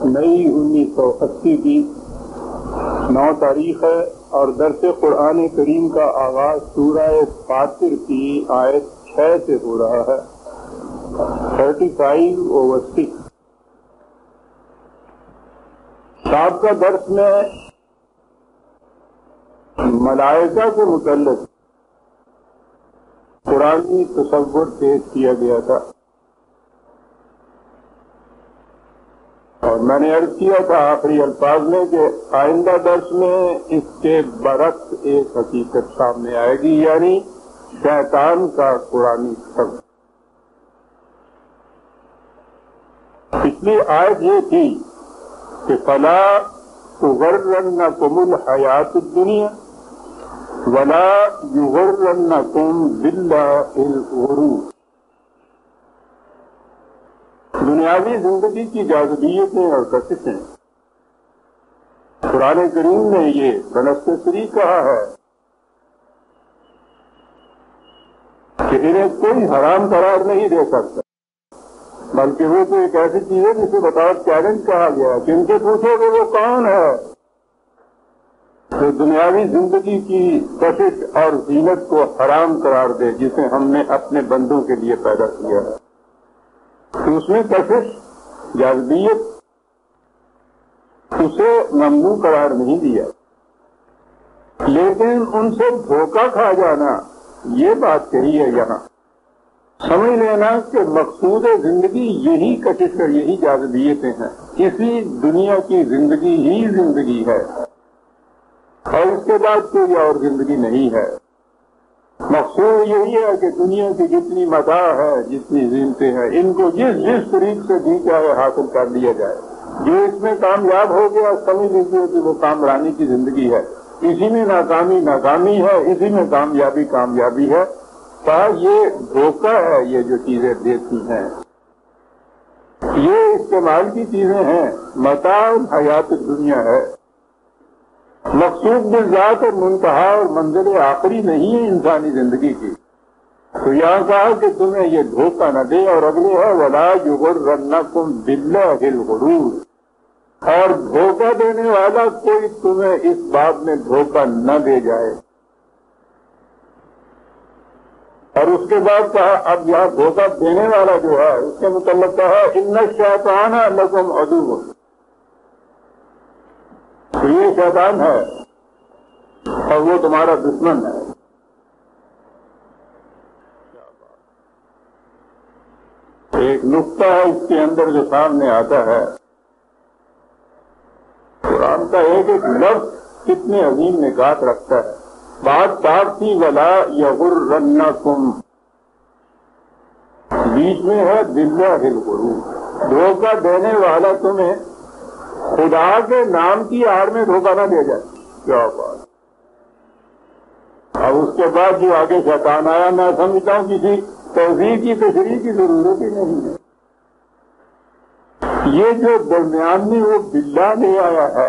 مئی 1980 کی 9 تاریخ ہے اور درس قرآن کریم کا آغاز سورہ فاطر کی آیت 6 سے ہو رہا ہے 35/6۔ سابقہ درس میں ملائکہ کے متعلق قرآنی تصور پیش کیا گیا تھا اور میں نے عرض کیا تھا آخری الفاظ میں کہ آئندہ درس میں اس کے برعکس ایک حقیقت سامنے آئے گی، یعنی شیطان کا قرآنی تصور۔ پچھلی آیت یہ تھی کہ فلا تغرنکم الحیات الدنیا ولا یغرنکم باللہ الغرور۔ دنیاوی زندگی کی جاذبیتیں اور کششیں قرآن کریم نے یہ بنص صریح کہا ہے کہ انہیں کوئی حرام قرار نہیں دے سکتا، بلکہ وہ تو ایک ایسی چیز ہے جسے بطور چیلنج کہا گیا ہے کہ ان سے پوچھو کہ وہ کون ہے جو دنیاوی زندگی کی کشش اور زینت کو حرام قرار دے جسے ہم نے اپنے بندوں کے لیے پیدا کیا ہے۔ تو اس میں کشش جاذبیت اسے ممنوع قرار نہیں دیا، لیکن ان سے دھوکہ کھا جانا یہ بات کہی ہے یہاں۔ سمجھ لینا کہ مقصود زندگی یہی کشش اور یہی جاذبیتیں ہیں، اسی دنیا کی زندگی ہی زندگی ہے اور اس کے بعد کوئی اور زندگی نہیں ہے۔ مقصود یہی ہے کہ دنیا کی جتنی متاع ہے، جتنی زینتیں ہیں، ان کو جس طریق سے بھی چاہے حاصل کر لیا جائے۔ جو اس میں کامیاب ہو گیا سمجھ لیجیے کہ وہ کامرانی کی زندگی ہے، اسی میں ناکامی ناکامی ہے، اسی میں کامیابی کامیابی ہے۔ یہ دھوکہ ہے، یہ جو چیزیں دیتی ہیں یہ استعمال کی چیزیں ہیں، متاع حیات دنیا ہے، مقصود بالذات اور منتہا اور منزل آخری نہیں ہے انسانی زندگی کی۔ تو یہاں کہا کہ تمہیں یہ دھوکہ نہ دے، اور اگلے ہے ولا یغرنکم باللہ الغرور، اور دھوکہ دینے والا کوئی تمہیں اس بات میں دھوکہ نہ دے جائے۔ اور اس کے بعد کہا اب یہاں دھوکہ دینے والا جو ہے اس کے متعلق کہا ان الشیطان لکم عدو، تو یہ شیطان ہے اور وہ تمہارا دشمن ہے۔ ایک نقطہ ہے اس کے اندر جو سامنے آتا ہے، قرآن کا ایک ایک لفظ کتنے عظیم نکات رکھتا ہے۔ بات صاف تھی ولا یغرنکم، بیچ میں ہے باللہ الغرور، دھوکہ دینے والا تمہیں خدا کے نام کی آڑ میں دھوکہ نہ دے جائے۔ کیا بات! اب اس کے بعد جو آگے شیطان آیا، میں سمجھتا ہوں کسی توضیح کی تشریح کی ضرورت ہی نہیں ہے۔ یہ جو درمیان میں وہ باللہ لے آیا ہے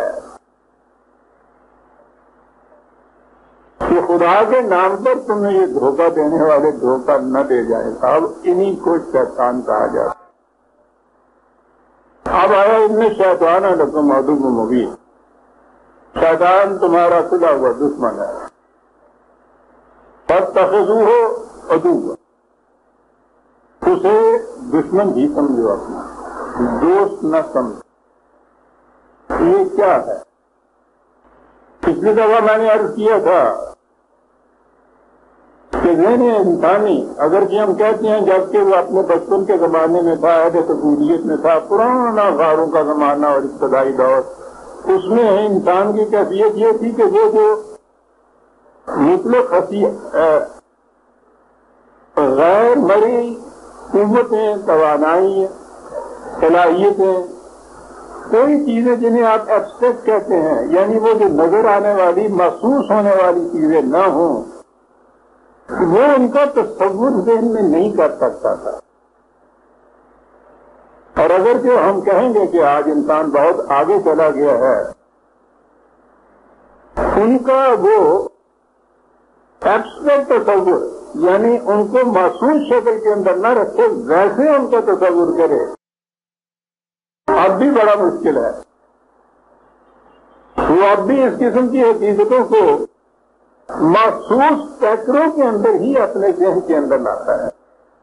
کہ خدا کے نام پر تمہیں یہ دھوکہ دینے والے دھوکہ نہ دے جائے، اب انہی کو شیطان کہا جاتا۔ اب آیا ان میں شیطان لکم عدو مبین، شیطان تمہارا کھلا ہوا دشمن ہے۔ فاتخذوہ عدوا، اسے دشمن ہی سمجھو، اپنا دوست نہ سمجھو۔ یہ کیا ہے؟ پچھلی دفعہ میں نے عرض کیا تھا کہ ذہن انسانی اگرچہ ہم کہتے ہیں جبکہ وہ اپنے بچپن کے زمانے میں تھا، عہد طفولیت میں تھا، پرانا غاروں کا زمانہ اور ابتدائی دور، اس میں انسان کی کیفیت یہ تھی کہ وہ جو مطلق غیر مری قوتیں، توانائی، صلاحیتیں، کوئی چیزیں جنہیں آپ ایبسٹریکٹ کہتے ہیں، یعنی وہ جو نظر آنے والی محسوس ہونے والی چیزیں نہ ہوں، وہ ان کا تصور ذہن میں نہیں کر سکتا تھا۔ اور اگر جو ہم کہیں گے کہ آج انسان بہت آگے چلا گیا ہے، ان کا وہ ایبسٹریکٹ تصور، یعنی ان کو محسوس شکل کے اندر نہ رکھے، ویسے ان کا تصور کرے، اب بھی بڑا مشکل ہے. وہ اب بھی اس قسم کی حقیقتوں کو مخصوص فیکٹروں کے اندر ہی اپنے ذہن کے اندر لاتا ہے.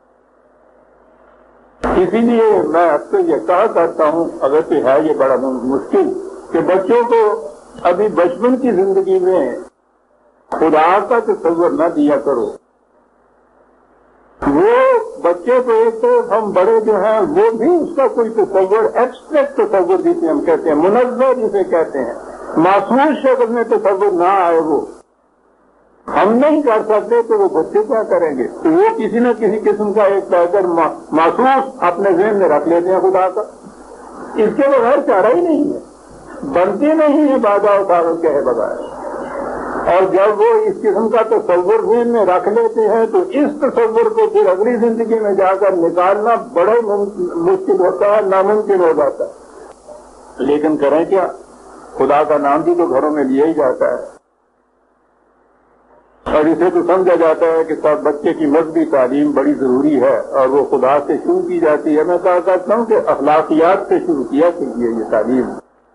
اسی لیے میں اب سے یہ کہا کرتا ہوں، اگر تو ہے یہ بڑا مشکل، کہ بچوں کو ابھی بچپن کی زندگی میں خدا کا تصور نہ دیا کرو. وہ بچے کو ایک طرف ہم بڑے جو ہیں وہ بھی اس کا کوئی تصور، ایبسٹریکٹ تصور جسے ہم کہتے ہیں، منزہ جسے کہتے ہیں، معصوم شکل میں تصور نہ آئے، وہ ہم نہیں کر سکتے تو وہ بچے کیا کریں گے؟ تو وہ کسی نہ کسی قسم کا ایک پیغام محسوس اپنے ذہن میں رکھ لیتے ہیں خدا کا. اس کے بغیر چارہ ہی نہیں ہے، بنتے نہیں ہے بادہ اداروں کہے بغیر. اور جب وہ اس قسم کا تصور ذہن میں رکھ لیتے ہیں تو اس تصور کو پھر اگلی زندگی میں جا کر نکالنا بڑا مشکل ہوتا ہے، ناممکن ہو جاتا ہے. لیکن کریں کیا؟ خدا کا نام بھی تو گھروں میں لیا ہی جاتا ہے، اور اسے تو سمجھا جاتا ہے کہ سب بچے کی مذہبی تعلیم بڑی ضروری ہے اور وہ خدا سے شروع کی جاتی ہے. میں کہا کرتا ہوں کہ اخلاقیات سے شروع کیا کیجیے یہ تعلیم.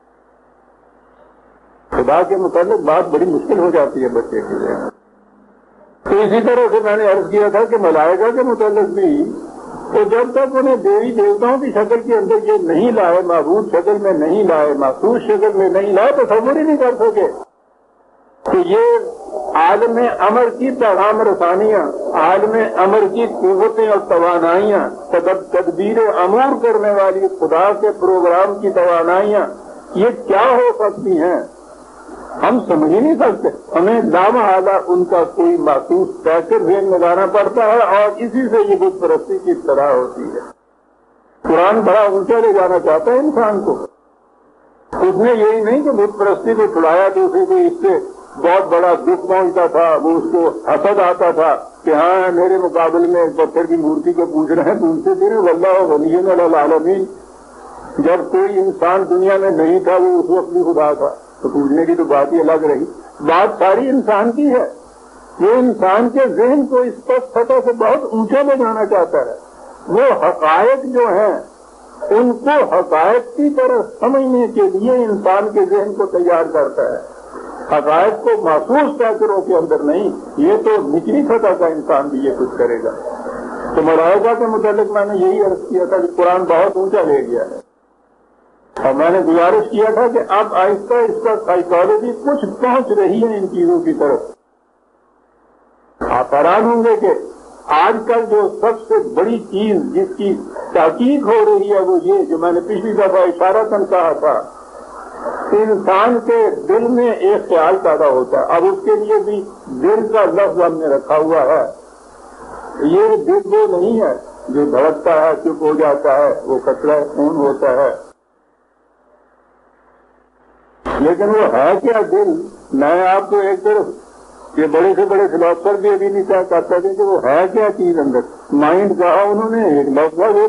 خدا کے متعلق بات بڑی مشکل ہو جاتی ہے بچے کے لیے. تو اسی طرح سے میں نے عرض کیا تھا کہ ملائکہ کے متعلق بھی تو جب تک انہیں دیوی دیوتاؤں کی شکل کے اندر یہ نہیں لائے، معبود شکل میں نہیں لائے، مخصوص شکل میں نہیں لائے، تو تصور ہی نہیں کر سکے کہ یہ عالم امر کی پیغام رسانیاں، عالم امر کی قوتیں اور توانائیاں، تدبیر امور کرنے والی خدا کے پروگرام کی توانائیاں، یہ کیا ہو سکتی ہیں؟ ہم سمجھ ہی نہیں سکتے. ہمیں لامحالہ ان کا کوئی مخصوص پیکر ذہن میں لانا پڑتا ہے، اور اسی سے یہ بت پرستی کی ابتدا ہوتی ہے. قرآن بڑا اونچا لے جانا چاہتا ہے انسان کو. اس نے یہی نہیں کہ بت پرستی کو چھڑایا تو اسے کوئی اس سے بہت بڑا دکھ پہنچتا تھا، وہ اس کو حسد آتا تھا کہ ہاں میرے مقابل میں پتھر کی مورتی کو پوچھ رہے ہیں، تو ان سے پھر واللہ غنی علی العالمین. جب کوئی انسان دنیا میں نہیں تھا وہ اس وقت بھی خدا تھا، تو پوچھنے کی تو بات ہی الگ رہی. بات ساری انسان کی ہے. وہ انسان کے ذہن کو اس پر سطح سے بہت اونچا لے جانا چاہتا ہے. وہ حقائق جو ہیں ان کو حقائق کی طرح سمجھنے کے لیے انسان کے ذہن کو تیار کرتا ہے، حقائق کو محسوس پیکروں کے اندر نہیں. یہ تو نچلی سطح کا انسان بھی یہ کچھ کرے گا. تو ملائکہ کے متعلق میں نے یہی عرض کیا تھا کہ قرآن بہت اونچا لے گیا ہے، اور میں نے گزارش کیا تھا کہ اب آہستہ آہستہ سائیکالوجی کچھ پہنچ رہی ہے ان چیزوں کی طرف. آپ حیران ہوں گے کہ آج کل جو سب سے بڑی چیز جس کی تحقیق ہو رہی ہے وہ یہ، جو میں نے پچھلی دفعہ اشارتاً کہا تھا، انسان کے دل میں ایک خیال پیدا ہوتا ہے. اب اس کے لیے بھی دل کا لفظ ہم نے رکھا ہوا ہے. یہ دل وہ نہیں ہے جو دھڑکتا ہے چپ ہو جاتا ہے، وہ قطرہ خون ہوتا ہے. لیکن وہ ہے کیا دل؟ میں آپ کو ایک طرف یہ بڑے سے بڑے فلاسفر بھی ابھی نہیں کیا کرتے تھے کہ وہ ہے کیا چیز اندر. مائنڈ کہا انہوں نے، ایک لفظ ہے.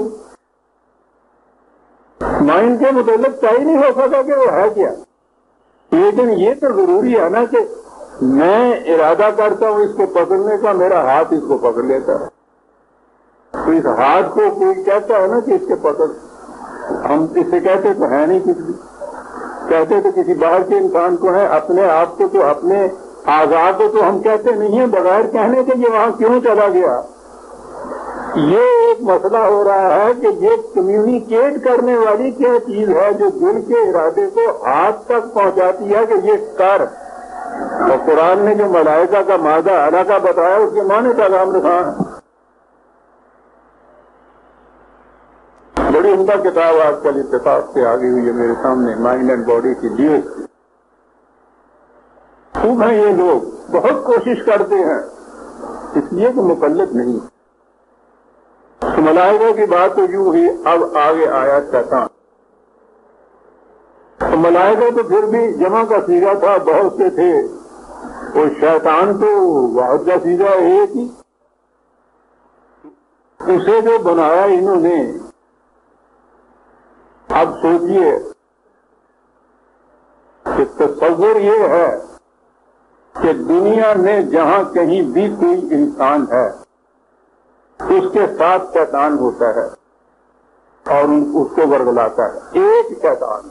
مائنڈ کے متعلق طے ہی نہیں ہو سکا کہ وہ ہے کیا. لیکن یہ تو ضروری ہے نا کہ میں ارادہ کرتا ہوں اس کو پکڑنے کا، میرا ہاتھ اس کو پکڑ لیتا ہے. تو اس ہاتھ کو کوئی کہتا ہے نا کہ اس کے پکڑ، ہم اس سے کہتے تو ہے نہیں کچھ بھی. کہتے تو کسی باہر کے انسان کو ہے، اپنے آپ کو تو اپنے اعضاء کو تو ہم کہتے نہیں ہیں بغیر کہنے کے یہ وہاں کیوں چلا گیا. یہ ایک مسئلہ ہو رہا ہے کہ یہ کمیونیکیٹ کرنے والی کیا چیز ہے جو دل کے ارادے کو ہاتھ تک پہنچاتی ہے کہ یہ کر. اور قرآن نے جو ملائکہ کا مادہ اعلیٰ کا بتایا اس کے معنی پیغام رکھا ہے. بڑی عمدہ کتاب آج کل اتفاق سے آگئی ہوئی ہے میرے سامنے، مائنڈ اینڈ باڈی کی ڈیوز کی. خوب ہیں یہ لوگ، بہت کوشش کرتے ہیں، اس لیے کہ مقلد نہیں. تو ملائکہ کی بات تو یوں ہی. اب آگے آیا شیطان. تو ملائکہ تو پھر بھی جمع کا صیغہ تھا، بہت سے تھے. اور شیطان تو واحد کا صیغہ ایک ہی. اسے جو بنایا انہوں نے، اب سوچئے کہ تصور یہ ہے کہ دنیا میں جہاں کہیں بھی کوئی انسان ہے اس کے ساتھ شیطان ہوتا ہے. اور اس کو ورگلاتا ہے. ایک شیطان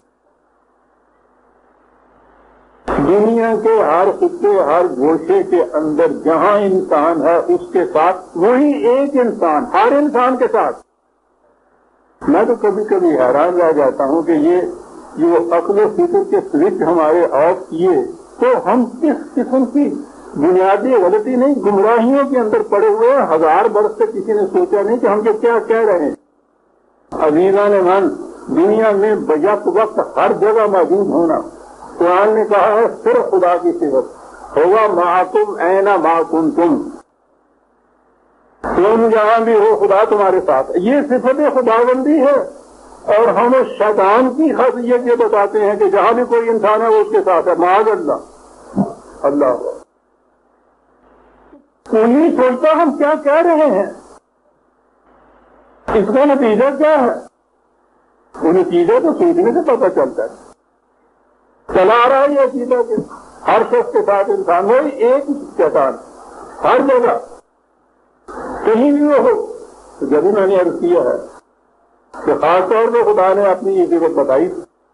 دنیا کے ہر خطے ہر گوشے کے اندر جہاں انسان ہے اس کے ساتھ وہی ایک انسان ہر انسان کے ساتھ. میں تو کبھی کبھی حیران رہ جاتا ہوں کہ یہ جو عقل و فکر کے سوئچ ہمارے آف کیے تو ہم کس قسم کی بنیادی غلطی نہیں گمراہیوں کے اندر پڑے ہوئے ہیں. 1000 برس سے کسی نے سوچا نہیں کہ ہم جو کیا کہہ رہے ہیں. عزیزان من دنیا میں بیک وقت ہر جگہ موجود ہونا. قرآن نے کہا ہے صرف خدا کی صفت ہوگا معکم اینا ما کنتم. تم جہاں بھی ہو خدا تمہارے ساتھ. یہ صفت خداوندی ہے. اور ہم شیطان کی خاصیت یہ بتاتے ہیں کہ جہاں بھی کوئی انسان ہے وہ اس کے ساتھ ہے. معاذ اللہ اللہ کوئی نہیں سوچتا ہم کیا کہہ رہے ہیں. اس کا نتیجہ کیا ہے؟ وہ نتیجہ تو سوچنے سے پتہ چلتا ہے. چلا آ رہا ہے یہ عقیدہ کہ ہر شخص کے ساتھ انسان وہی ایک شیطان ہر جگہ کہیں بھی وہ ہو. تو جب ہی میں نے عرض کیا ہے کہ خاص طور پہ خدا نے اپنی یہ صفت بتائی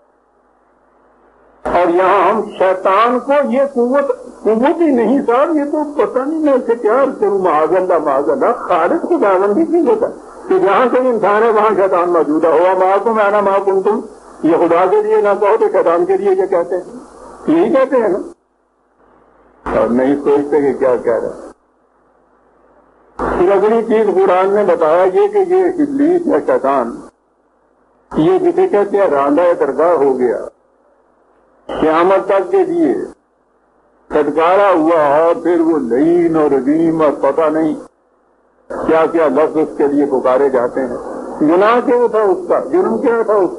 اور یہاں ہم شیطان کو یہ قوت ہی نہیں صاحب. یہ تو پتہ نہیں میں اسے کیا کروں. معاذ اللہ خالق خداوندی کی ہوتا ہے کہ جہاں کوئی انسان ہے وہاں شیطان موجود ہے. ہوا معکم انا ما کنتم. یہ خدا کے لیے نہ کہو تو شیطان کے لیے یہ کہتے ہیں. یہی کہتے ہیں نا. اور نہیں سوچتے کہ کیا کہہ رہے ہیں. پھر اگلی چیز قرآن نے بتایا یہ کہ یہ ابلیس یا شیطان یہ جسے کہتے ہیں راندہ درگاہ ہو گیا قیامت تک کے لیے پھٹکارا ہوا. اور پھر وہ لعین اور رجیم اور پتہ نہیں کیا کیا لفظ اس کے لیے پکارے جاتے ہیں. گناہ کیا تھا اس کا؟ جرم کیا تھا اس کا؟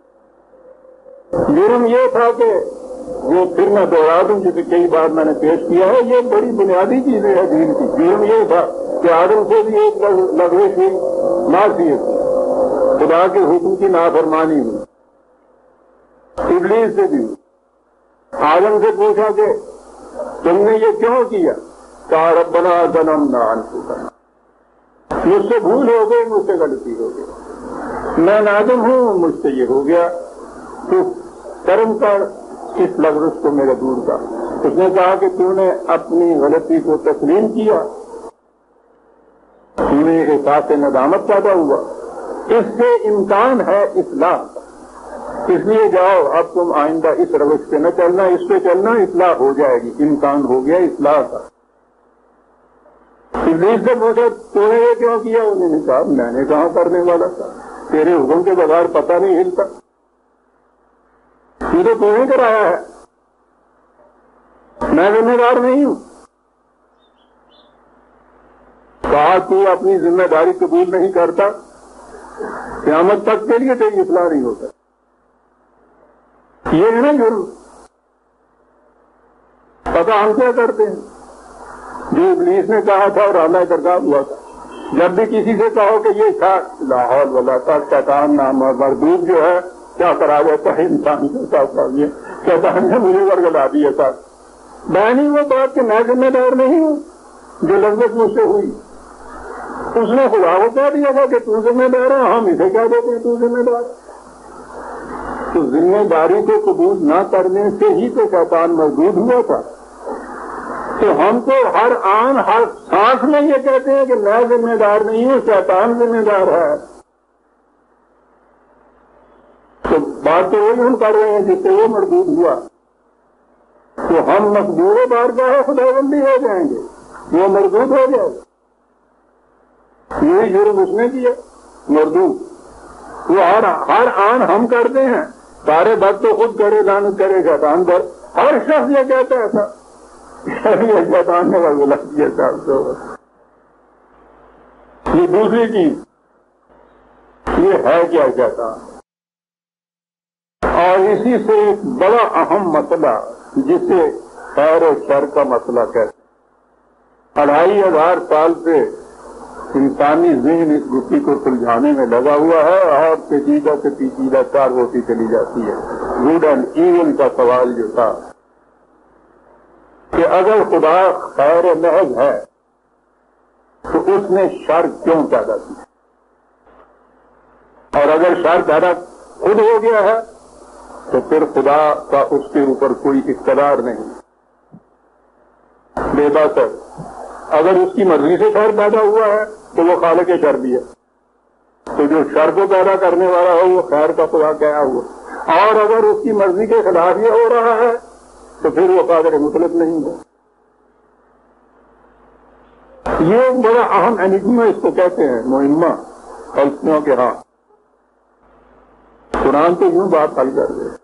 جرم یہ تھا کہ وہ پھر میں دوہرا دوں جسے کئی بار میں نے پیش کیا ہے. یہ بڑی بنیادی چیزیں ہیں دین کی. جرم یہ تھا کہ آدم سے بھی ایک لغزش ہوئی معصیت خدا کے حکم کی نافرمانی ہوئی. ابلیس سے بھی آدم سے پوچھا کہ تم نے یہ کیوں کیا؟ کہا ربنا ظلمنا انفسنا. مجھ سے بھول ہو گئی مجھ سے غلطی ہو گئی میں نادم ہوں مجھ سے یہ ہو گیا. تو کرم کر اس لغزش کو میرا دور کر. اس نے کہا کہ تو نے اپنی غلطی کو تسلیم کیا تمہیں احساس ندامت پیدا ہوا. اس سے امکان ہے اصلاح. اس لیے جاؤ اب تم آئندہ اس روش پہ نہ چلنا اس پہ چلنا اصلاح ہو جائے گی. امکان ہو گیا اصلاح کا. ابلیس سے پوچھا تو نے یہ کیوں کیا؟ انہوں نے کہا میں نے کہاں کرنے والا تھا. تیرے حکم کے بغیر پتہ نہیں ہلتا. یہ تو نے کرایا ہے. میں ذمہ دار نہیں ہوں. کہا تو اپنی ذمہ داری قبول نہیں کرتا قیامت تک کے لیے تیری اصلاح نہیں ہوتا. یہ ہے نا جرم. پتہ ہم کیا کرتے ہیں جو ابلیس نے کہا تھا اور راندہ درگاہ ہوا تھا. جب بھی کسی سے کہو کہ یہ تھا لاہور والا تھا شیطان نام مردود جو ہے کیا کرا جاتا ہے انسان کے ساتھ. شیطان نے مجھے ورگلا دیا تھا. میں نہیں وہ بات کہ میں ذمہ دار نہیں ہوں جو لذت مجھ سے ہوئی. اس نے خدا کو کہہ دیا تھا کہ تو ذمہ دار ہے. ہم اسے کہہ دیتے ہیں تو ذمہ دار. تو ذمہ داری کو قبول نہ کرنے سے ہی تو شیطان مردود ہوا تھا. تو ہم تو ہر آن ہر سانس میں یہ کہتے ہیں کہ میں ذمہ دار نہیں ہوں شیطان ذمہ دار ہے. تو بات تو وہی ہم کر رہے ہیں جس سے وہ مردود ہوا. تو ہم مقبول بارگاہ خداوندی ہو جائیں گے وہ مردود ہو جائے گا. یہی جرم اس نے کیا مردود. وہ ہر آن ہم کرتے ہیں. سارے بد تو خود کرے لعنت کرے شیطان پر. ہر شخص یہ کہتا ہے تھا شیطان نے غلط کیا صاحب. تو یہ دوسری چیز یہ ہے کیا شیطان. اور اسی سے ایک بڑا اہم مسئلہ جسے خیر و شر کا مسئلہ کہتے ہیں. 2500 سال سے انسانی ذہن اس گٹھی کو سلجھانے میں لگا ہوا ہے اور پیچیدہ سے پیچیدہ کار ہوتی چلی جاتی ہے. گڈ اینڈ ایون کا سوال جو تھا کہ اگر خدا خیر محض ہے تو اس نے شر کیوں پیدا کی. اور اگر شر پیدا خود ہو گیا ہے تو پھر خدا کا اس کے اوپر کوئی اقتدار نہیں. بے بات ہے. اگر اس کی مرضی سے شر پیدا ہوا ہے تو وہ خالق شر بھی ہے. تو جو شر کو پیدا کرنے والا ہو وہ خیر کا خدا کیا ہوا. اور اگر اس کی مرضی کے خلاف یہ ہو رہا ہے تو پھر وہ قادر مطلق نہیں ہے. یہ ایک بڑا اہم انجمہ اس کو کہتے ہیں، مہمہ فلسفیوں کے ہاں. قرآن تو یوں بات حل کر دے.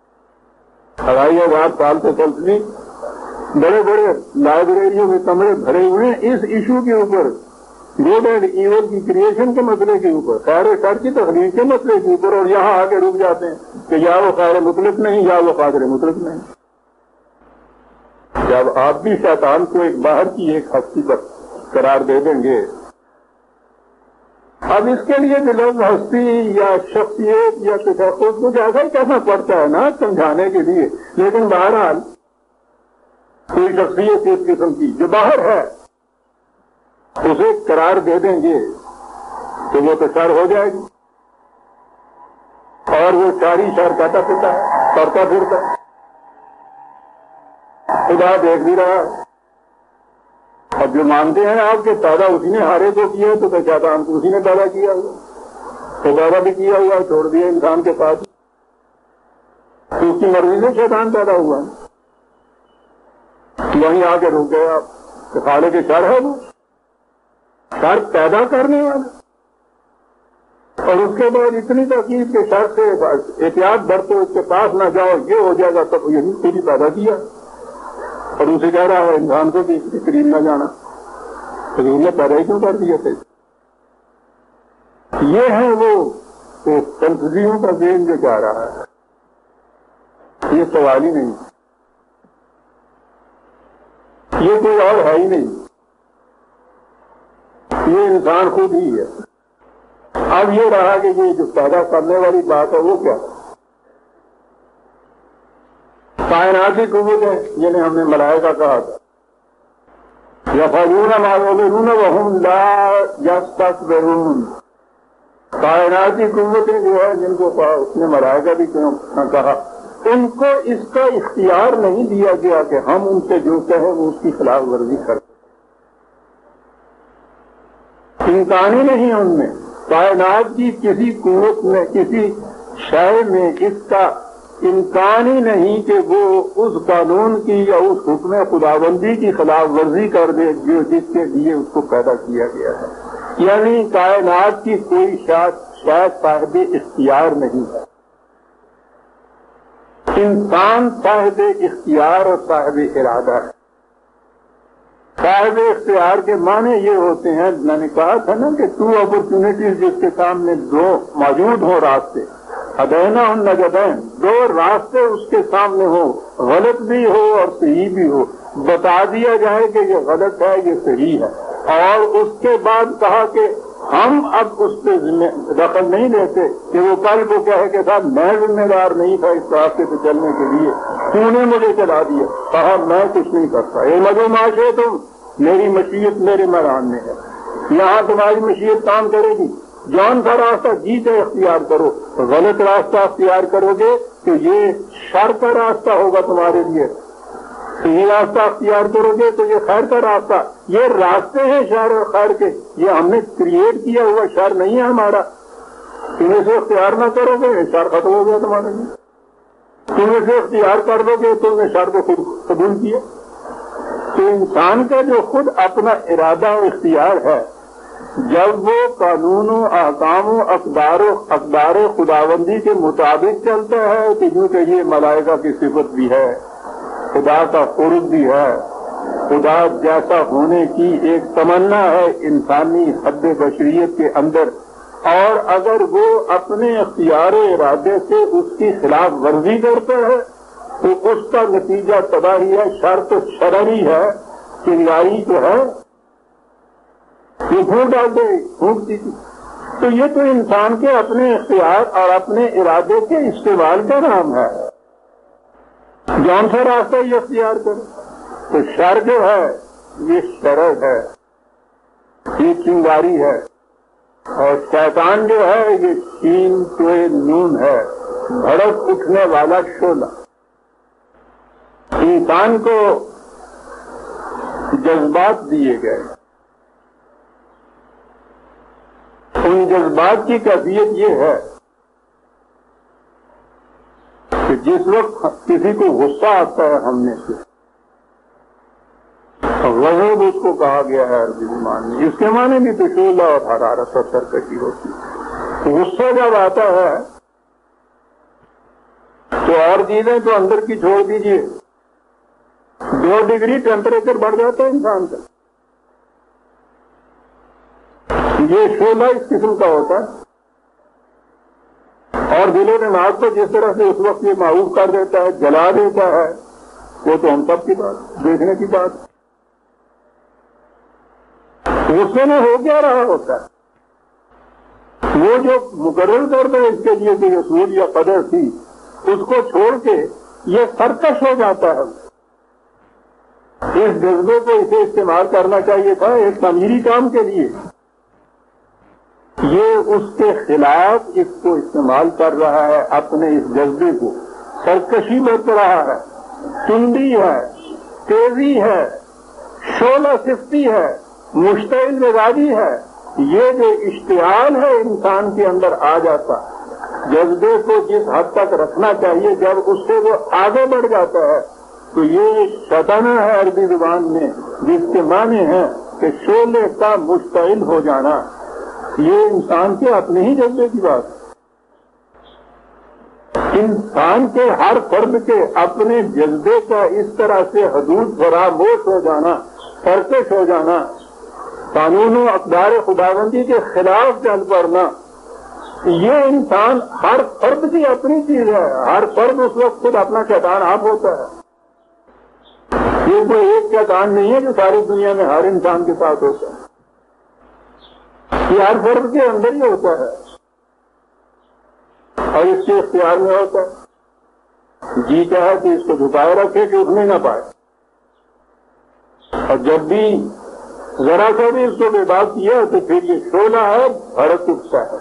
2500 سال سے فلسفی بڑے بڑے لائبریریوں میں کمرے بھرے ہوئے ہیں اس ایشو کے اوپر، گڈ اینڈ ایول کی کریشن کے مسئلے کے اوپر، خیر و شر کی تخلیق کے مسئلے کے اوپر، اور یہاں آ کے رک جاتے ہیں کہ یا وہ خیر مطلق نہیں یا وہ قادر مطلق نہیں. جب آپ بھی شیطان کو ایک باہر کی ایک ہستی پر قرار دے دیں گے، اب اس کے لیے لفظ ہستی یا شخصیت یا کچھ ایسا ہی کہنا پڑتا ہے نا سمجھانے کے لیے، لیکن بہرحال کوئی شخصیت اس قسم کی جو باہر ہے اسے قرار دے دیں گے تو وہ تو شر ہو جائے گی، اور وہ ساری شر کرتا پھرتا ہے. خدا دیکھ بھی رہا. اب جو مانتے ہیں آپ کے پیدا اسی نے ہارے کو کیا تو شیطان کو اسی نے پیدا کیا ہوا، تو پیدا بھی کیا ہوا چھوڑ دیا انسان کے پاس، تو اس کی مرضی سے شیطان پیدا ہوا. وہیں آ کے رک گئے آپ کہ خالق کے شر ہے، وہ شر پیدا کرنے والا. اور اس کے بعد اتنی تاکید کے شر سے احتیاط برتو، اس کے پاس نہ جاؤ، یہ ہو جائے گا. تب یہی خود ہی پیدا کیا اور اسے کہہ رہا ہے انسان کو کہ اس کے قریب نہ جانا. حضور نے پیدا ہی کیوں کر دیا تھے؟ یہ ہے وہ فلسفیوں کا ذہن جو چاہ رہا ہے. یہ سوال ہی نہیں، یہ کوئی اور ہے ہی نہیں، یہ انسان خود ہی ہے. اب یہ رہا کہ یہ جو پیدا کرنے والی بات ہے وہ کیا ہے؟ کائناتی قوت ہے، جنہیں ہم نے ملائکہ کہا تھا. یفعلون ما یؤمرون وهم لا یستکبرون. کائناتی قوتیں جو ہے جن کو اس نے ملائکہ بھی کیوں کہا، ان کو اس کا اختیار نہیں دیا گیا کہ ہم ان سے جو کہیں وہ اس کی خلاف ورزی کرتے. امکان ہی نہیں ان میں. کائنات کی کسی قوت میں، کسی شے میں اس کا امکان ہی نہیں کہ وہ اس قانون کی یا اس حکم خداوندی کی خلاف ورزی کر دے جو جس کے لیے اس کو پیدا کیا گیا ہے. یعنی کائنات کی کوئی شاید صاحب اختیار نہیں ہے. انسان صاحب اختیار اور صاحب ارادہ ہے. صاحب اختیار کے معنی یہ ہوتے ہیں، میں نے کہا تھا نا کہ 2 اپرچونٹیز جس کے سامنے 2 موجود ہوں راستے، ہدینا النجدین، 2 راستے اس کے سامنے ہو، غلط بھی ہو اور صحیح بھی ہو. بتا دیا جائے کہ یہ غلط ہے یہ صحیح ہے، اور اس کے بعد کہا کہ ہم اب اس پہ دخل نہیں لیتے کہ وہ کل کو کہے کہ صاحب میں ذمہ دار نہیں تھا اس راستے پہ چلنے کے لیے، تو نے مجھے چلا دیا. کہا میں کچھ نہیں کرتا. اے مجھے معاشے تم، میری مشیت میرے میدان میں ہے، یہاں تمہاری مشیت کام کرے گی. جون سا راستہ جیتے اختیار کرو. غلط راستہ اختیار کرو گے تو یہ شر کا راستہ ہوگا تمہارے لیے. صحیح راستہ اختیار کرو گے تو یہ خیر کا راستہ. یہ راستے ہیں شر اور خیر کے، یہ ہم نے کریٹ کیا ہوا شر نہیں ہے ہمارا. تم اسے اختیار نہ کرو گے شر ختم ہو گیا تمہارے لیے. تم اسے اختیار کر دو گے تم نے شر کو خود قبول کیا. تو انسان کا جو خود اپنا ارادہ و اختیار ہے، جب وہ قانون و احکام و اقدار خداوندی کے مطابق چلتا ہے کہ کیونکہ یہ ملائکہ کی صفت بھی ہے، خدا کا قرب بھی ہے، خدا جیسا ہونے کی ایک تمنا ہے انسانی حد بشریت کے اندر، اور اگر وہ اپنے اختیار ارادے سے اس کی خلاف ورزی کرتا ہے تو اس کا نتیجہ تباہی ہے. شرط شرعی ہے، چنگاری تو ہے، یہ پھونک ڈال دے پھونکتی تھی. تو یہ تو انسان کے اپنے اختیار اور اپنے ارادے کے استعمال کا نام ہے. جون سا راستہ یہ اختیار کرے. تو شر جو ہے یہ شرر ہے، یہ چنگاری ہے. اور شیطان جو ہے یہ شین توئے نون ہے، بھڑک اٹھنے والا شعلہ۔ انسان کو جذبات دیے گئے، ان جذبات کی کیفیت یہ ہے کہ جس وقت کسی کو غصہ آتا ہے ہم میں سے، غضب اس کو کہا گیا ہے عربی زبان میں، اس کے معنی بھی تو شعلہ اور حرارت اور سرکشی ہوتی ہے۔ غصہ جب آتا ہے تو اور چیزیں تو اندر کی چھوڑ دیجیے، 2 ڈگری ٹیمپریچر بڑھ جاتا ہے انسان کا۔ یہ شعلہ اس قسم کا ہوتا ہے، اور دل و دماغ کو جس طرح سے اس وقت یہ معروف کر دیتا ہے، جلا دیتا ہے، وہ تو ہم سب کی بات دیکھنے کی بات۔ غصے میں ہو کیا رہا ہوتا ہے؟ وہ جو مقرر کر دے اس کے لیے کوئی اصول یا قدر تھی، اس کو چھوڑ کے یہ سرکش ہو جاتا ہے۔ اس جذبے کو اسے استعمال کرنا چاہیے تھا ایک تعمیری کام کے لیے، یہ اس کے خلاف اس کو استعمال کر رہا ہے، اپنے اس جذبے کو سرکشی برت رہا ہے، تندی ہے، تیزی ہے، شعلہ صفتی ہے، مشتعل مزاجی ہے۔ یہ جو اشتعال ہے انسان کے اندر آ جاتا، جذبے کو جس حد تک رکھنا چاہیے جب اس سے وہ آگے بڑھ جاتا ہے تو یہ شطنہ ہے عربی زبان میں، جس کے معنی ہے کہ شعلے کا مشتعل ہو جانا۔ یہ انسان کے اپنے ہی جذبے کی بات ہے۔ انسان کے ہر فرد کے اپنے جذبے کا اس طرح سے حدود فراموش ہو جانا، سرکش ہو جانا، قانون و اقدار خداوندی کے خلاف چل پڑنا، یہ انسان ہر فرد کی اپنی چیز ہے۔ ہر فرد اس وقت خود اپنا شیطان آپ ہوتا ہے۔ یہ کوئی ایک شیطان نہیں ہے جو ساری دنیا میں ہر انسان کے ساتھ ہوتا ہے، یہ ہر فرد کے اندر ہی ہوتا ہے اور اس کے اختیار میں ہوتا ہے۔ جی چاہے کہ اس کو جھکائے رکھے کہ اٹھنے نہ پائے، اور جب بھی ذرا سا بھی اس کو بے بات کیا تو پھر یہ شعلہ ہے، بھڑک اٹھتا ہے۔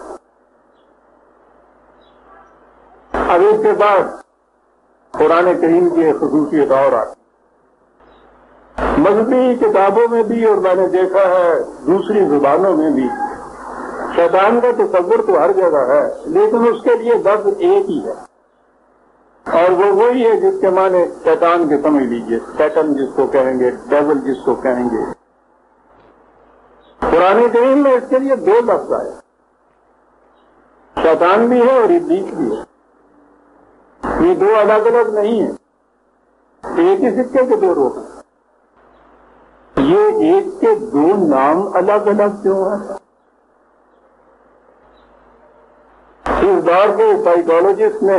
اب اس کے بعد قرآن کریم کی ایک خصوصیت اور آتی، مذہبی کتابوں میں بھی اور میں نے دیکھا ہے دوسری زبانوں میں بھی، شیطان کا تصور تو ہر جگہ ہے لیکن اس کے لیے لفظ ایک ہی ہے، اور وہ وہی ہے جس کے معنی شیطان کے سمجھ لیجیے، سیٹن جس کو کہیں گے، ڈیول جس کو کہیں گے۔ قرآن کریم میں اس کے لیے 2 لفظ آئے، شیطان بھی ہے اور ابلیس بھی ہے۔ یہ 2 الگ الگ نہیں ہیں، ایک ہی سکے کے 2 رخ ہیں۔ یہ ایک کے 2 نام الگ الگ کیوں ہیں؟ اس دور کے سائیکالوجسٹ نے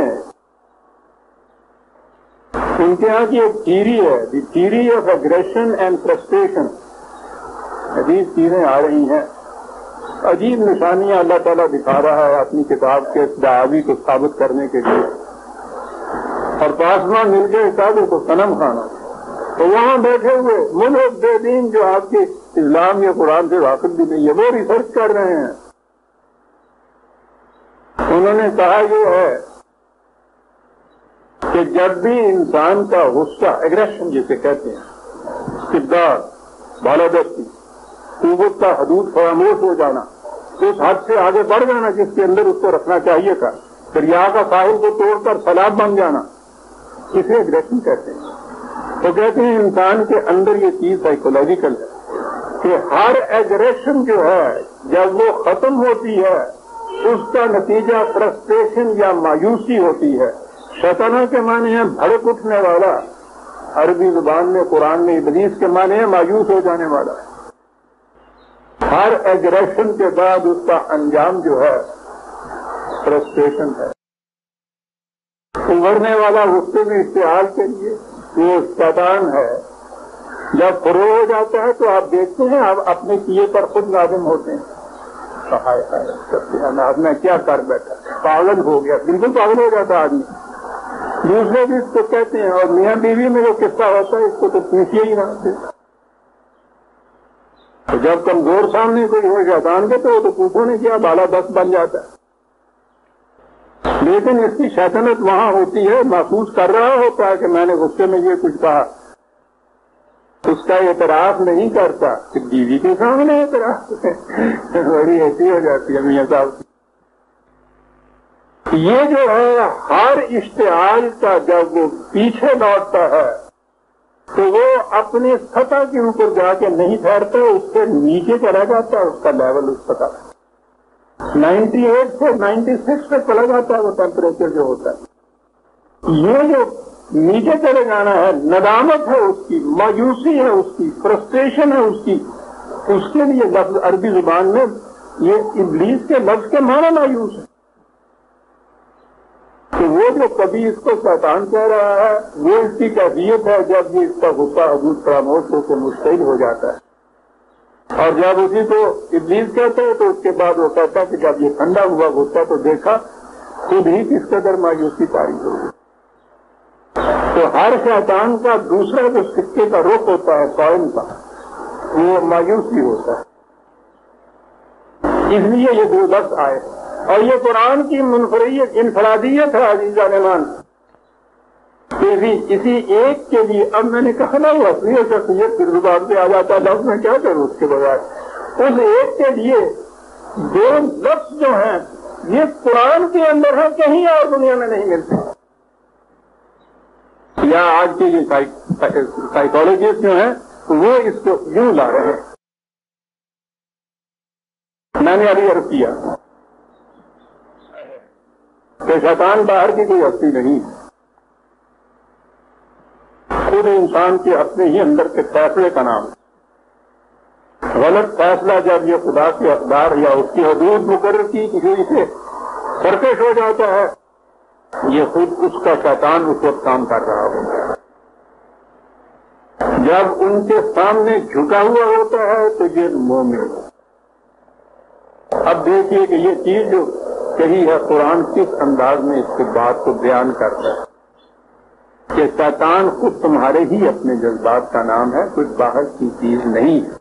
ان کے یہاں کی ایک تھیوری ہے، the theory of aggression and frustration. عجیب چیزیں آ رہی ہیں، عجیب نشانیاں اللہ تعالیٰ دکھا رہا ہے اپنی کتاب کے دعوی کو ثابت کرنے کے لیے، اور پاسواں مل کے کعبے کو صنم کھانا۔ تو وہاں بیٹھے ہوئے ملک بے دین جو آپ کے اسلام یا قرآن سے واقف بھی نہیں ہے، وہ ریسرچ کر رہے ہیں۔ انہوں نے کہا یہ ہے کہ جب بھی انسان کا غصہ، ایگریشن جسے کہتے ہیں، استبداد، بالادستی، قوت کا حدود فراموش ہو جانا، اس حد سے آگے بڑھ جانا جس کے اندر اس کو رکھنا چاہیے تھا، دریا کا ساحل کو توڑ کر سیلاب بن جانا، اسے ایگریشن کہتے ہیں۔ تو کہتے ہیں انسان کے اندر یہ چیز سائیکولوجیکل ہے کہ ہر ایگریشن جو ہے جب وہ ختم ہوتی ہے اس کا نتیجہ فرسٹریشن یا مایوسی ہوتی ہے۔ شیطانہ کے معنی ہے بھڑک اٹھنے والا، عربی زبان میں قرآن میں ابلیس کے معنی ہے مایوس ہو جانے والا۔ ہر ایگریشن کے بعد اس کا انجام جو ہے فرسٹریشن ہے۔ ابھرنے والا غصے میں اشتعال کے لیے وہ شیطان ہے۔ جب فروغ ہو جاتا ہے تو آپ دیکھتے ہیں آپ اپنے کیے پر خود نادم ہوتے ہیں، میں کیا کر بیٹھا، پاگل ہو گیا، بالکل پاگل ہو جاتا آدمی۔ دوسرے بھی اس کو کہتے ہیں، اور میاں بیوی میں جو قصہ ہوتا ہے اس کو تو پوچھیے ہی نہ۔ تو جب کمزور سامنے کوئی ہو شیطان کے تو پوچھو نے کیا بالا 10 بن جاتا ہے، لیکن اس کی شیطنت وہاں ہوتی ہے، محسوس کر رہا ہوتا ہے کہ میں نے غصے میں یہ کچھ کہا، اس کا اعتراف نہیں کرتا، پھر بیوی کے سامنے اعتراف بڑی ایسی ہو جاتی ہے میاں صاحب۔ یہ جو ہے ہر اشتعال کا جب وہ پیچھے لوٹتا ہے تو وہ اپنے سطح کے اوپر جا کے نہیں ٹھہرتا، اس سے نیچے چلا جاتا ہے، اس کا لیول اس سطح 98 سے 96 پہ چلا جاتا ہے وہ ٹیمپریچر جو ہوتا ہے۔ یہ جو نیچے چلے جانا ہے ندامت ہے، اس کی مایوسی ہے، اس کی فرسٹریشن ہے، اس کے لیے لفظ عربی زبان میں یہ ابلیس کے لفظ کے معنی مایوس ہے، تو وہ جو کبھی اس کو شیطان کہہ رہا ہے وہ اس کی کیفیت ہے جب یہ اس کا غصہ حدود فراموش ہو کے مشتعل ہو جاتا ہے، اور جب اسی کو ابلیس کہتے ہیں تو اس کے بعد وہ کہتا ہے کہ جب یہ ٹھنڈا ہوا غصہ تو دیکھا خود ہی کس قدر مایوسی تاریخ ہوگی۔ تو ہر شیطان کا دوسرا جو سکے کا رخ ہوتا ہے قائم کا، وہ مایوسی ہوتا ہے، اس لیے یہ دو لفظ آئے، اور یہ قرآن کی انفرادیت ہے عزیزان ایمان، کہ بھی اسی ایک کے لیے اب میں نے کہا نا وہ اصلی شخصیت پھر زبان پہ آ جاتا ہے، لفظ میں کیا کروں اس کے بغیر، اس ایک کے لیے دو لفظ جو ہیں یہ قرآن کے اندر ہے، کہیں اور دنیا میں نہیں ملتے۔ یا آج کے یہ سائیکالوجسٹ جو ہیں وہ اس کو یوں لا رہے ہیں، میں نے ابھی عرض کیا کہ شیطان باہر کی کوئی ہستی نہیں، خود انسان کے اپنے ہی اندر کے فیصلے کا نام ہے۔ غلط فیصلہ جب یہ خدا کے اقدار یا اس کی حدود مقرر کی ہوئی سے سرکش ہو جاتا ہے، یہ خود اس کا شیطان اس وقت کام کر رہا ہوتا ہے۔ جب ان کے سامنے جھکا ہوا ہوتا ہے تو یہ مومن۔ اب دیکھیے کہ یہ چیز جو کہی ہے قرآن کس انداز میں اس کے بات کو بیان کرتا ہے کہ شیطان خود تمہارے ہی اپنے جذبات کا نام ہے، کچھ باہر کی چیز نہیں ہے۔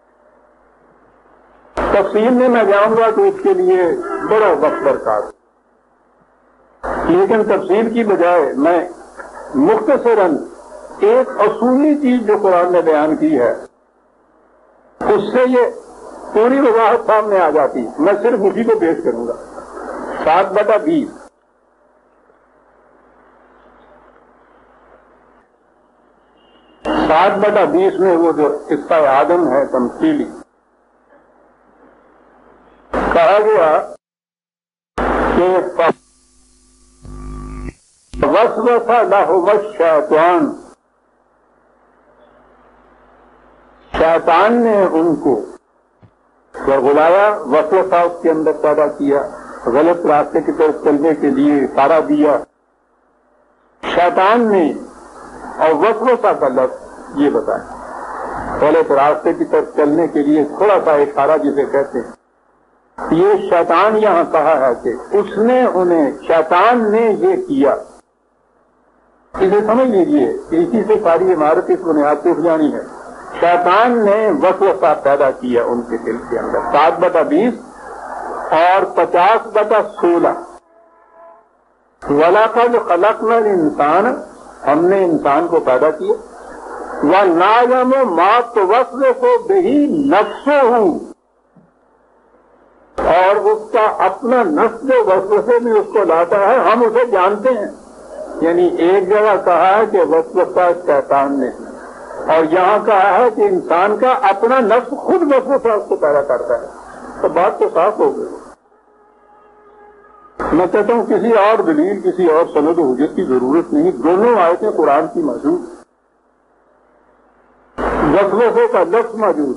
تفصیل میں میں جاؤں گا تو اس کے لیے بڑا وقت درکار، لیکن تفصیل کی بجائے میں مختصراً ایک اصولی چیز جو قرآن نے بیان کی ہے اس سے یہ پوری وضاحت سامنے آ جاتی، میں صرف اسی کو پیش کروں گا۔ 7/20 7/20 میں وہ جو قصہ آدم ہے تمثیلی کہا گیا کہ وسوس لہم الشیطان، شیطان نے ان کو ورغلایا، وسوسہ اس کے اندر پیدا کیا، غلط راستے کی طرف چلنے کے لیے اشارہ دیا شیطان نے، اور وسوسہ کا لفظ یہ بتایا غلط راستے کی طرف چلنے کے لیے تھوڑا سا اشارہ جسے کہتے ہیں، یہ شیطان یہاں کہا ہے کہ اس نے انہیں، شیطان نے یہ کیا، اسے سمجھ لیجئے کہ اسی سے ساری عمارت اس بنیاد پہ اٹھ جانی ہے۔ شیطان نے وسوسہ پیدا کیا ان کے دل کے اندر، 7/20 اور 50/16 وَلَقَدْ خَلَقْنَا الْإِنسَانَ، ہم نے انسان کو پیدا کیا، وَنَعْلَمُ مَا تُوَسْوِسُ بِهِ نَفْسُهُ، اور اس کا اپنا نفس جو وسوسے میں اس کو لاتا ہے ہم اسے جانتے ہیں۔ یعنی ایک جگہ کہا ہے کہ وسوسہ شیطان نے، اور یہاں کہا ہے کہ انسان کا اپنا نفس خود وسوسہ اس کو پیدا کرتا ہے، تو بات تو صاف ہو گئی۔ میں کہتا ہوں کسی اور دلیل، کسی اور سند و حجت کی ضرورت نہیں، دونوں آیتیں قرآن کی موجود، وسوسے کا لفظ موجود،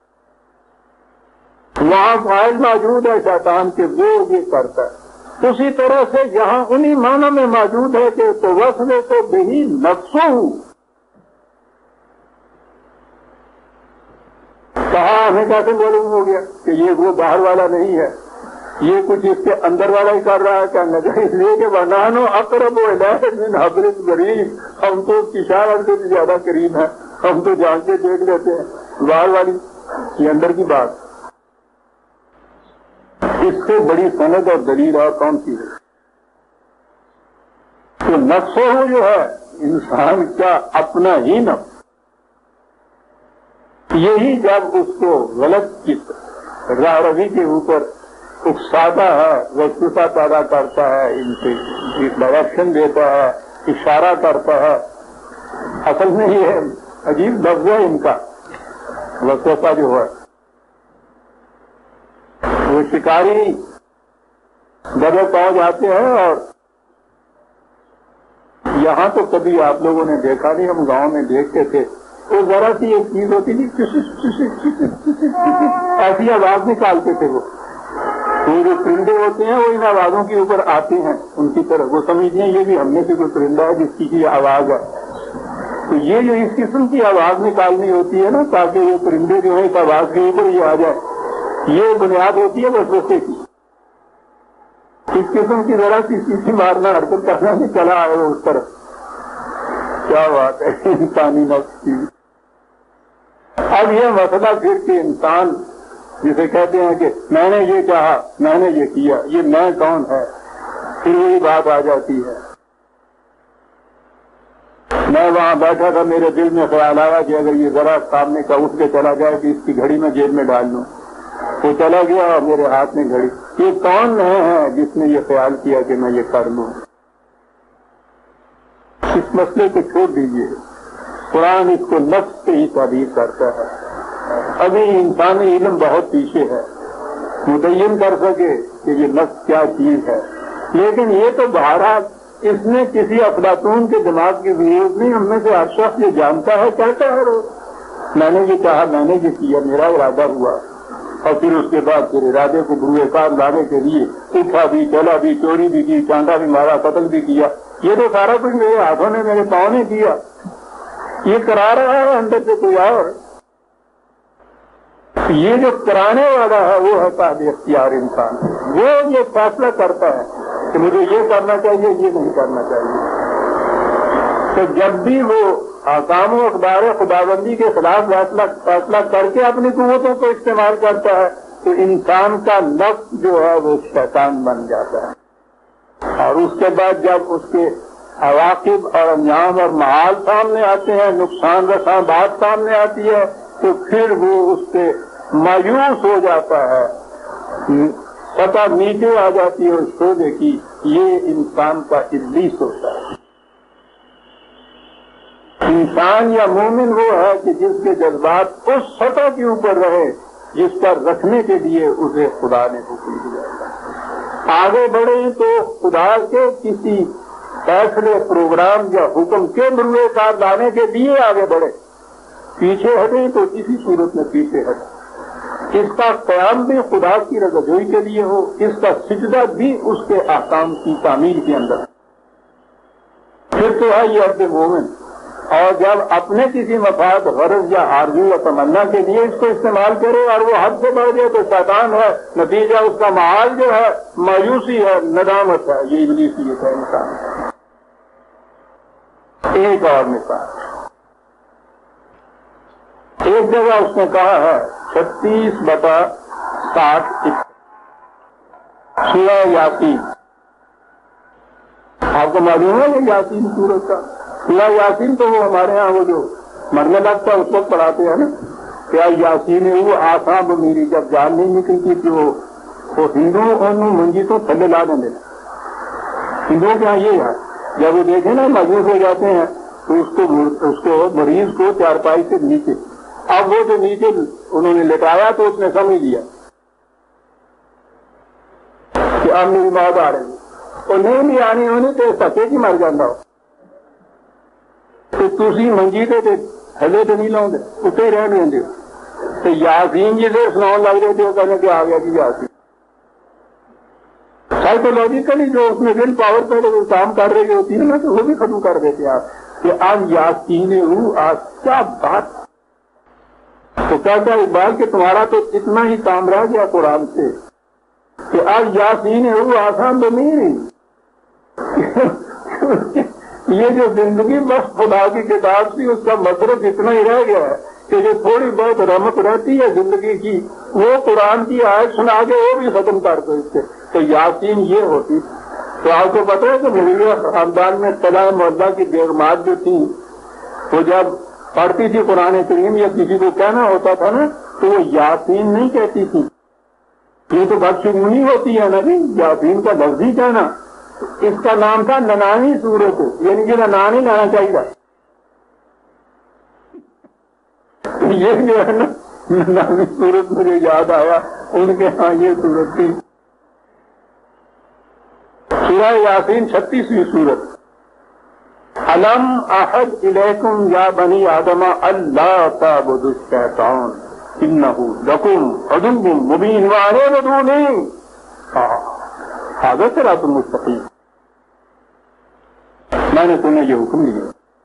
وہاں فاعل موجود ہے شیطان کے، وہ یہ کرتا ہے، اسی طرح سے یہاں انہی معنی میں موجود ہے کہ تو وسوسہ بہی نفسہ، کہا ہمیں کیسے معلوم ہو گیا کہ یہ وہ باہر والا نہیں ہے، یہ کچھ اس کے اندر والا ہی کر رہا ہے، کیا نظر اس لیے کہ وَنَحْنُ أَقْرَبُ إِلَيْهِ مِنْ حَبْلِ الْوَرِيدِ، ہم تو اس کی شاعر سے بھی زیادہ قریب ہیں، ہم تو جان کے دیکھ لیتے ہیں، باہر والی یہ اندر کی بات، اس سے بڑی سند اور دلیل اور کون سی ہے؟ تو نفس ہو جو ہے انسان کا اپنا ہی نفس، یہی جب اس کو غلط کی راہ روی کے اوپر اکساتا ہے، وسوسہ پیدا کرتا ہے، ان سے ڈائریکشن دیتا ہے، اشارہ کرتا ہے. اصل میں یہ عجیب لفظ ہے ان کا وسوسہ جو ہے. وہ شکاری دبے پاؤ جاتے ہیں، اور یہاں تو کبھی آپ لوگوں نے دیکھا نہیں، ہم گاؤں میں دیکھتے تھے، وہ ذرا سی ایک چیز ہوتی تھی، ایسی آواز نکالتے تھے. وہ جو پرندے ہوتے ہیں وہ ان آوازوں کے اوپر آتے ہیں ان کی طرف، وہ سمجھتے ہیں یہ بھی ہم میں سے کوئی پرندہ ہے جس کی آواز ہے. تو یہ جو اس قسم کی آواز نکالنی ہوتی ہے نا، تاکہ یہ پرندے جو ہیں اس آواز کے اوپر یہ آ جائے، یہ بنیاد ہوتی ہے وسوسے کی. اس قسم کی ذرا سی سیسی مارنا، حرکت کرنا بھی چلا آئے وہ اس طرف. کیا بات ہے انسانی نفس کی. اب یہ مسئلہ پھر کہ انسان جسے کہتے ہیں کہ میں نے یہ چاہا، میں نے یہ کیا، یہ میں کون ہے، پھر وہی بات آ جاتی ہے. میں وہاں بیٹھا تھا، میرے دل میں خیال آیا کہ اگر یہ ذرا سامنے کا اٹھ کے چلا جائے کہ اس کی گھڑی میں جیب میں ڈال لوں. وہ چلا گیا اور میرے ہاتھ میں گھڑی. یہ کون ہے جس نے یہ خیال کیا کہ میں یہ کر لوں؟ اس مسئلے کو چھوڑ دیجیے، قرآن اس کو نفس سے ہی تعبیر کرتا ہے. ابھی انسانی علم بہت پیچھے ہے متعین کر سکے کہ یہ نفس کیا چیز ہے، لیکن یہ تو بہرحال اس نے کسی افلاطون کے دماغ کی ضرورت نہیں. ہم میں سے ہر شخص یہ جانتا ہے، کہتا ہے روز میں نے یہ چاہا، میں نے یہ کیا، میرا ارادہ ہوا، اور پھر اس کے بعد پھر ارادے کو بروئے کار لانے کے لیے اٹھا بھی، چلا بھی، چوری بھی کی، چاندا بھی مارا، قتل بھی کیا. یہ تو سارا کچھ میرے ہاتھوں نے، میرے پاؤں نے کیا. یہ کرا رہا ہے اندر سے کوئی اور. یہ جو کرانے والا ہے وہ ہے صاحب اختیار انسان. وہ یہ فیصلہ کرتا ہے کہ مجھے یہ کرنا چاہیے، یہ نہیں کرنا چاہیے. تو جب بھی وہ احکام و اقدار خداوندی کے خلاف فیصلہ کر کے اپنی قوتوں کو استعمال کرتا ہے تو انسان کا نفس جو ہے وہ شیطان بن جاتا ہے. اور اس کے بعد جب اس کے عواقب اور انجام اور معال سامنے آتے ہیں، نقصان رساں بات سامنے آتی ہے، تو پھر وہ اس سے مایوس ہو جاتا ہے، سطح نیچے آ جاتی ہے اس شعبے کی. یہ انسان کا ابلیس ہوتا ہے. انسان یا مومن وہ ہے کہ جس کے جذبات اس سطح کے اوپر رہے جس پر رکھنے کے لیے اسے خدا نے حکم دیا. آگے بڑھے تو خدا کے کسی فیصلے، پروگرام یا حکم کے بروئے کار لانے کے لیے آگے بڑھے. پیچھے ہٹے تو کسی صورت میں پیچھے ہٹے. اس کا قیام بھی خدا کی رضاجوئی کے لیے ہو، اس کا سجدہ بھی اس کے احکام کی تعمیل کے اندر. پھر تو ہے یہ عبد مومن. اور جب اپنے کسی مفاد، غرض یا آرزو یا تمنا کے لیے اس کو استعمال کرے اور وہ حد سے بڑھ جائے تو شیطان ہے. نتیجہ اس کا معال جو ہے مایوسی ہے، ندامت ہے. یہ ابلیسیت ہے انسان. ایک اور مثال، ایک جگہ اس نے کہا ہے 36/60 سورہ یاسین. آپ کو معلوم ہے یہ یاسین سورت کا سورہ یاسین؟ تو وہ ہمارے ہاں وہ جو مرنے لگتا ہے اس وقت پڑھاتے ہیں نا، کیا یاسین وہ آسان میری جب جان نہیں نکلتی کہ وہ ہندو منجی تو تھلے لا دیں. ہندوؤں کے یہاں یہ ہے، جب وہ دیکھیں نا مجبور ہو جاتے ہیں تو اس کو مریض کو چارپائی سے نیچے، اب وہ جو نیچے انہوں نے لٹایا تو اس نے سمجھ لیا کہ اب میری موت آ رہی ہے، اور نہیں بھی آنی ہونی تو سکے کی مر جانا ہو. تو تھی منجی تے ہلے تو نہیں لاؤ گے، اتنے ہی رہن دیں. تو یاسین جی سے سنا لگ رہے تھے، وہ کہنے کہ آ گیا جی یاسین. سائیکولوجیکلی جو اس میں ول پاور پہ کام کر رہی ہوتی ہے نا، تو وہ بھی ختم کر دیتے آپ کہ آج یاسین آج کیا بات. تو کہتا ہے اقبال کہ تمہارا تو اتنا ہی کام رہ گیا قرآن سے کہ آج یاسین آسان تو نہیں. یہ جو زندگی بس خدا کی کتاب تھی اس کا مطلب اتنا ہی رہ گیا ہے کہ جو تھوڑی بہت رمق رہتی ہے زندگی کی وہ قرآن کی آیت سنا کے وہ بھی ختم کر دو اس سے. تو یاسین یہ ہوتی. تو آپ کو پتا ہے کہ مغلیہ خاندان میں طلع محلہ کی بیگمات جو تھی وہ جب پڑھتی تھی قرآن کریم یا کسی کو کہنا ہوتا تھا نا تو وہ یاسین نہیں کہتی تھی. یہ تو بدشگونی ہوتی ہے نا جی، یاسین کا لفظ ہی کہنا. اس کا نام تھا ننانی سورت، یعنی کہ نان ہی لانا چاہیے. یہ جو ہے نا ننانی سورت مجھے یاد آیا، ان کے ہاں یہ سورت تھی. سورہ یاسین 36ویں سورت. الم احد الیکم یا بنی آدم اللہ تعبدوا الشیطان انہ لکم عدو مبین وان اعبدونی ھذا صراط مستقیم. میں نے تمہیں یہ حکم دیا.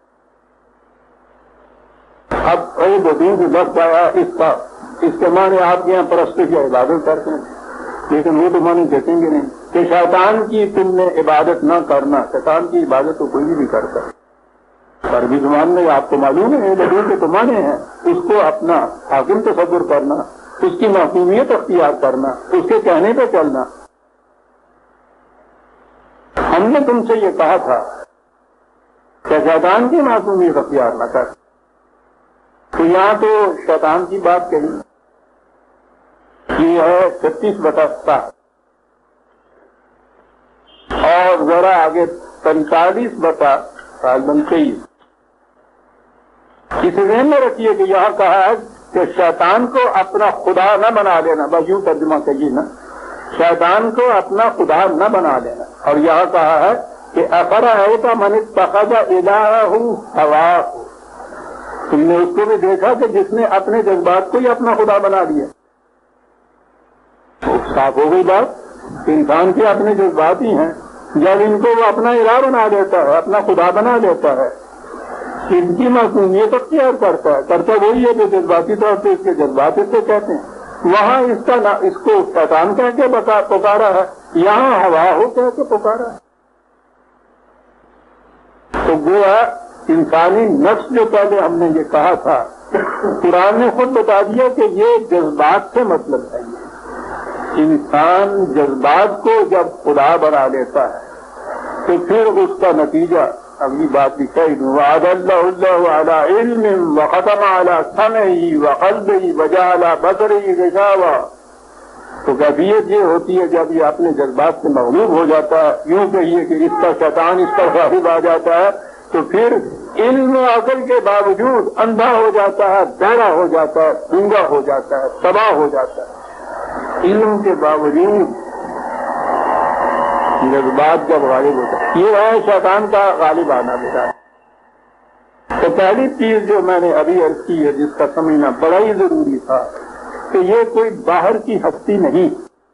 اب عید دین سے لفظ آیا اس کے معنی آپ کے یہاں پرستش یا عبادت کرتے ہیں، لیکن وہ تو معنی دیکھیں گے نہیں کہ شیطان کی تم نے عبادت نہ کرنا. شیطان کی عبادت تو کوئی بھی کرتا ہے. عربی زبان میں آپ کو معلوم ہے لوگوں کے تو معنی ہیں اس کو اپنا حاکم تصور کرنا، اس کی معصومیت اختیار کرنا، اس کے کہنے پہ چلنا. ہم نے تم سے یہ کہا تھا کہ شیطان کی معصومیت اختیار نہ کر. تو یہاں تو شیطان کی بات کہی. یہ ہے 36/7 اور ذرا آگے 45/23. اسے ذہن میں رکھیے کہ یہاں کہا ہے کہ شیطان کو اپنا خدا نہ بنا لینا. بس یوں ترجمہ کہیے نا، شیطان کو اپنا خدا نہ بنا لینا. اور یہاں کہا ہے کہ افرأیت من اتخذ الہہ ہواہ، تم نے اس کو بھی دیکھا کہ جس نے اپنے جذبات کو ہی اپنا خدا بنا لیا. صاف ہو گئی بات، انسان کے اپنے جذبات ہی ہیں. جب ان کو وہ اپنا الہ بنا دیتا ہے، اپنا خدا بنا دیتا ہے، ان کی معصومیت اختیار کرتا وہی ہے جو جذباتی طور پہ اس کے جذبات اس کو کہتے ہیں. وہاں اس کو شیطان کہہ کے پکارا ہے، یہاں ہوا ہو کہہ کے پکارا ہے. تو گویا انسانی نفس جو پہلے ہم نے یہ کہا تھا، قرآن نے خود بتا دیا کہ یہ جذبات سے مطلب ہے. انسان جذبات کو جب خدا بنا لیتا ہے تو پھر اس کا نتیجہ اگلی بات بھی کہہ دوں. وعد اللہ علی علم وختم علی سمعہ وقلبہ وجعل بصرہ غشاوہ. تو کیفیت یہ ہوتی ہے جب یہ اپنے جذبات سے مغلوب ہو جاتا ہے، یوں کہیے کہ اس کا شیطان اس پر غالب آ جاتا ہے، تو پھر علم و عقل کے باوجود اندھا ہو جاتا ہے، بہرا ہو جاتا ہے، گنگا ہو جاتا ہے، تباہ ہو جاتا ہے. علم کے باوجود جذبات جب غالب ہوتا ہے، یہ ہے شیطان کا غالب آنا بیٹا. تو پہلی چیز جو میں نے ابھی عرض کی ہے، جس کا سمجھنا بڑا ہی ضروری تھا، کہ یہ کوئی باہر کی ہستی نہیں.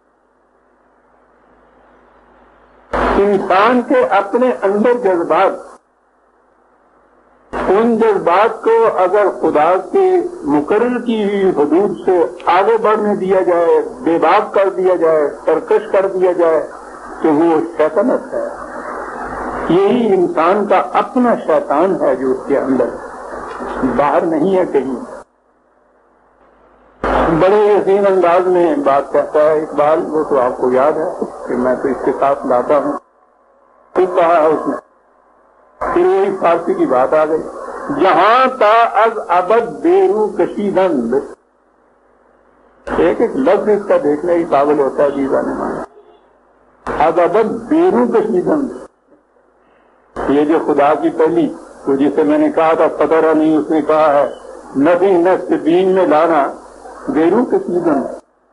انسان کے اپنے اندر جذبات، ان جذبات کو اگر خدا کے مقرر کی ہوئی حدود سے آگے بڑھنے دیا جائے، بے باک کر دیا جائے، سرکش کر دیا جائے، تو وہ شیطنت ہے. یہی انسان کا اپنا شیطان ہے جو اس کے اندر، باہر نہیں ہے کہیں. بڑے یقین انداز میں بات کہتا ہے اقبال، وہ تو آپ کو یاد ہے کہ میں تو اس کے ساتھ لاتا ہوں. خود کہا ہے اس نے، پھر وہی فارسی کی بات آ گئی. جہاں تا از ابد بیرو کشیدند. ایک لفظ اس کا دیکھنے ہی قابل ہوتا ہے جیزا نے مانا. از ابد بیرو کشیدند، یہ جو خدا کی پہلی تو جسے میں نے کہا تھا پتہ نہیں، اس نے کہا ہے نبی نفس دین میں لانا بیرو کشیدند،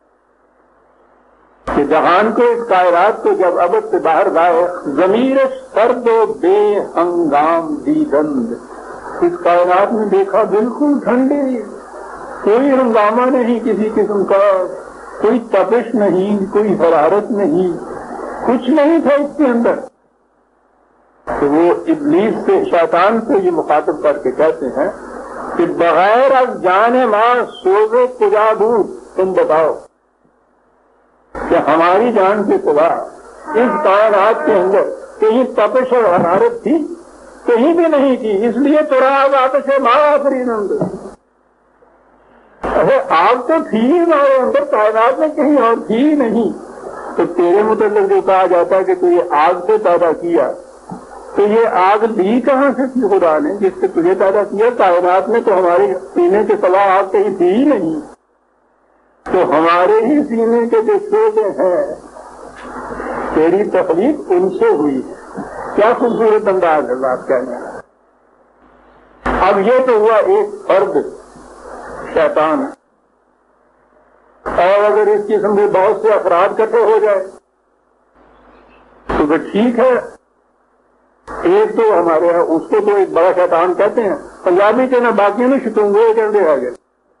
کہ جہان کو، اس کائرات کو جب ابد سے باہر لائے. ضمیر سرد و بے ہنگام دیدند، اس کائنات میں دیکھا بالکل ٹھنڈی، کوئی ہنگامہ نہیں کسی قسم کا، کوئی تپش نہیں، کوئی حرارت نہیں، کچھ نہیں تھا اس کے اندر. تو وہ ابلیس سے، شیطان سے یہ مخاطب کر کے کہتے ہیں کہ بغیر از جان ماں سوزے کجا دور، تم بتاؤ کہ ہماری جان کے سوا اس کائنات کے اندر کہیں تپش اور حرارت تھی؟ کہیں بھی نہیں تھی. اس لیے تو آتش ماں آفرینند، ارے آگ تو تھی ہی ہمارے اندر، کائنات میں کہیں اور تھی ہی نہیں. تو تیرے متعلق جو کہا جاتا ہے کہ تو یہ آگ سے پیدا کیا، تو یہ آگ لی کہاں سے تھی خدا نے جس سے تجھے پیدا کیا؟ کائنات میں تو ہمارے سینے کے سوا آگ کہیں تھی ہی نہیں. تو ہمارے ہی سینے کے جو شعبے ہیں تیری تخلیق ان سے ہوئی. کیا خوبصورت انداز ہے بات کہنا. اب یہ تو ہوا ایک فرد شیطان، اور اگر اس قسم کے بہت سے افراد اکٹھے ہو جائے تو پھر ٹھیک ہے. ایک تو ہمارے یہاں اس کو تو ایک بڑا شیطان کہتے ہیں، پنجابی کے نہ باقیوں نے شتونگے کر دے آگے.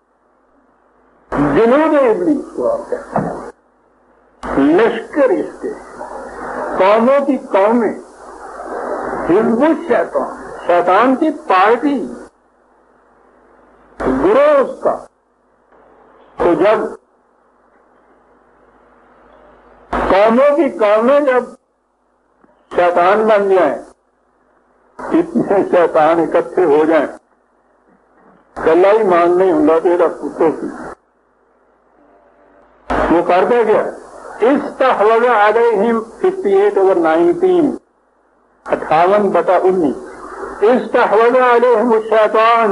جنود ابلیس کو آپ کہتے ہیں، لشکر اس کے، قوموں کی قومیں، حزب الشیطان، شیطان کی پارٹی، گروہ اس کا. تو جب قوموں کی قومیں جب شیطان بن جائیں، اتنے شیطان اکٹھے ہو جائیں، گلا ہی مان نہیں ہوں تیرا پتوں کی. وہ کرتے کیا؟ استحوذ علیہم 58/19، 58/19، استحوذ علیہم الشیطان،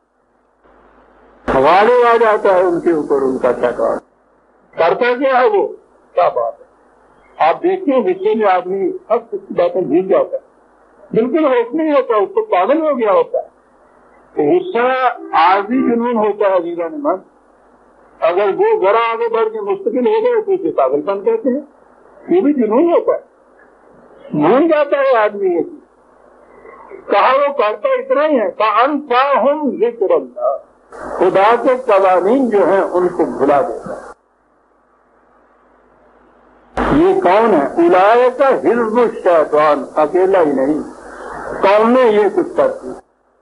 حوالے آ جاتا ہے ان کے اوپر ان کا شیطان. کرتا کیا ہے وہ؟ کیا بات ہے. آپ دیکھیں غصے میں آدمی سب کچھ باتیں بھول جاتا ہے، بالکل ہوش نہیں ہوتا، اس کو پاگل ہو گیا ہوتا ہے. تو غصہ عارضی جنون ہوتا ہے عزیزان من. اگر وہ ذرا آگے بڑھ کے مستقل ہو گئے تو اسے پاگل پن کہتے ہیں. یہ بھی جنون ہوتا ہے، بھول جاتا ہے آدمی. یہ کہا وہ کرتا اتنا ہی ہے، فَأَنْسَاهُمْ ذِكْرَ اللَّهِ، خدا کے قوانین جو ہیں ان کو بھلا دیتا ہے. یہ کون ہے؟ اولئک حزب الشیطان، اکیلا ہی نہیں، قوم میں یہ کچھ کرتی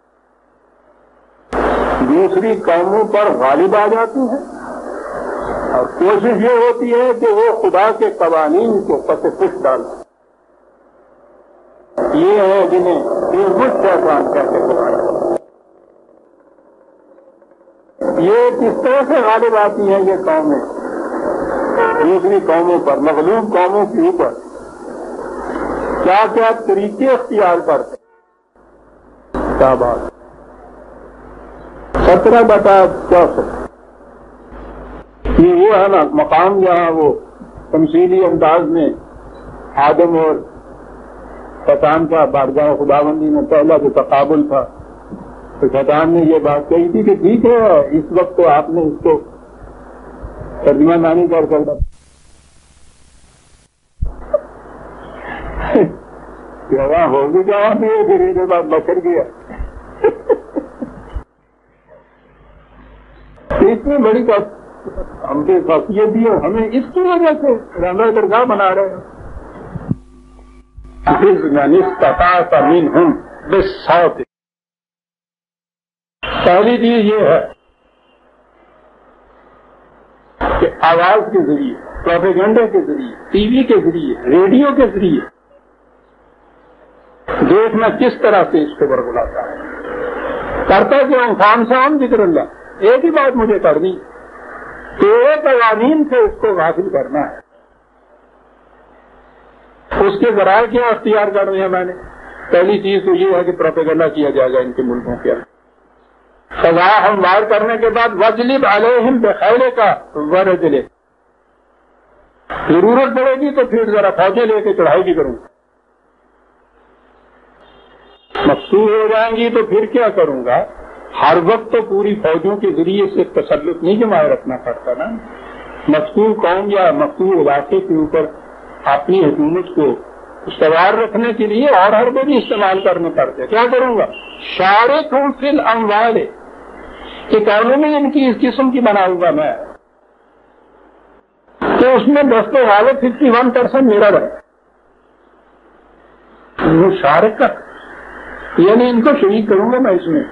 دوسری قوموں پر غالب آ جاتی ہیں، اور کوشش یہ ہوتی ہے کہ وہ خدا کے قوانین کو پس پش ڈالیں. یہ ہے جنہیں حزب الشیطان کہتے ہیں. یہ کس طرح سے غالب آتی ہیں یہ قومیں دوسری قوموں پر، مغلوب قوموں کے اوپر؟ کیا کیا طریقے اختیار کرتے ہیں. کیا بات. 17/64 یہ وہ ہے نا مقام جہاں وہ تمثیلی انداز میں آدم اور شیطان کا بارگاہ خداوندی میں پہلا جو تقابل تھا، تو شیطان نے یہ بات کہی تھی کہ ٹھیک ہے اس وقت تو آپ نے اس کو ترجمہ نانی کر دیا. ہوگی جہاں بھی پھر اس کے بعد بچر گیا. اتنی بڑی بات ہم کے خاصیت دی اور ہمیں اس کی وجہ سے رنگا درگاہ بنا رہے ہیں. پہلی چیز یہ ہے کہ آواز کے ذریعے، پروپیگنڈے کے ذریعے، ٹی وی کے ذریعے، ریڈیو کے ذریعے دیکھنا کس طرح سے اس کو برگلاتا ہے. کرتا کہ انسان سے ہم ذکر اللہ. ایک ہی بات مجھے کرنی، تیرے قوانین سے اس کو حاصل کرنا ہے. اس کے ذرائع کیا اختیار کرنے ہیں میں نے؟ پہلی چیز تو یہ ہے کہ پروپیگنڈا کیا جائے گا ان کے ملکوں کے اندر. سزا ہموار کرنے کے بعد وجلب علیہم بخیل کا ورجلے، ضرورت پڑے گی تو پھر ذرا فوجیں لے کے چڑھائی بھی کروں گا. مقصود ہو جائیں گی تو پھر کیا کروں گا؟ ہر وقت تو پوری فوجوں کے ذریعے سے تسلط نہیں جمائے رکھنا پڑتا نا. مقصود قوم یا مقصود علاقے کے اوپر اپنی حکومت کو استوار رکھنے کے لیے اور حربے بھی استعمال کرنے پڑتے. کیا کروں گا؟ شارکہم فی الاموال، اکانومی ان کی اس قسم کی بناؤں گا میں کہ اس میں دست غالب 51% میرا رہے. شارکت یعنی ان کو شریک کروں گا میں اس میں،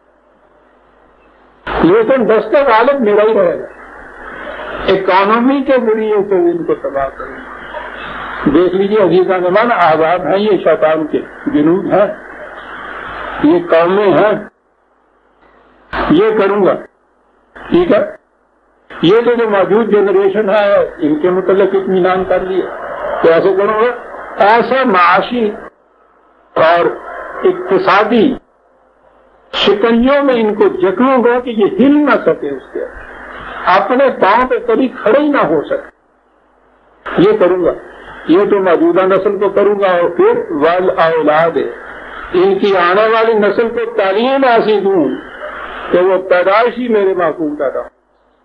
لیکن دست غالب میرا ہی رہے گا. اکانومی کے ذریعے سے ان کو تباہ کروں گا. دیکھ لیجیے عزیزان من، آزاد ہیں یہ شیطان کے جنود ہیں، یہ قومیں ہیں. یہ کروں گا. ٹھیک ہے، یہ تو جو موجود جنریشن ہے ان کے متعلق اطمینان کر لیا، تو ایسے کروں گا ایسا معاشی اور اقتصادی شکنجوں میں ان کو جکڑوں گا کہ یہ ہل نہ سکے، اس کے اپنے پاؤں پہ کبھی کھڑے ہی نہ ہو سکے، یہ کروں گا۔ یہ تو موجودہ نسل کو کروں گا، اور پھر والاولاد ان کی آنے والی نسل کو تعلیم ایسی دوں کہ وہ پیدائشی میرے معقول پیدا ہوں،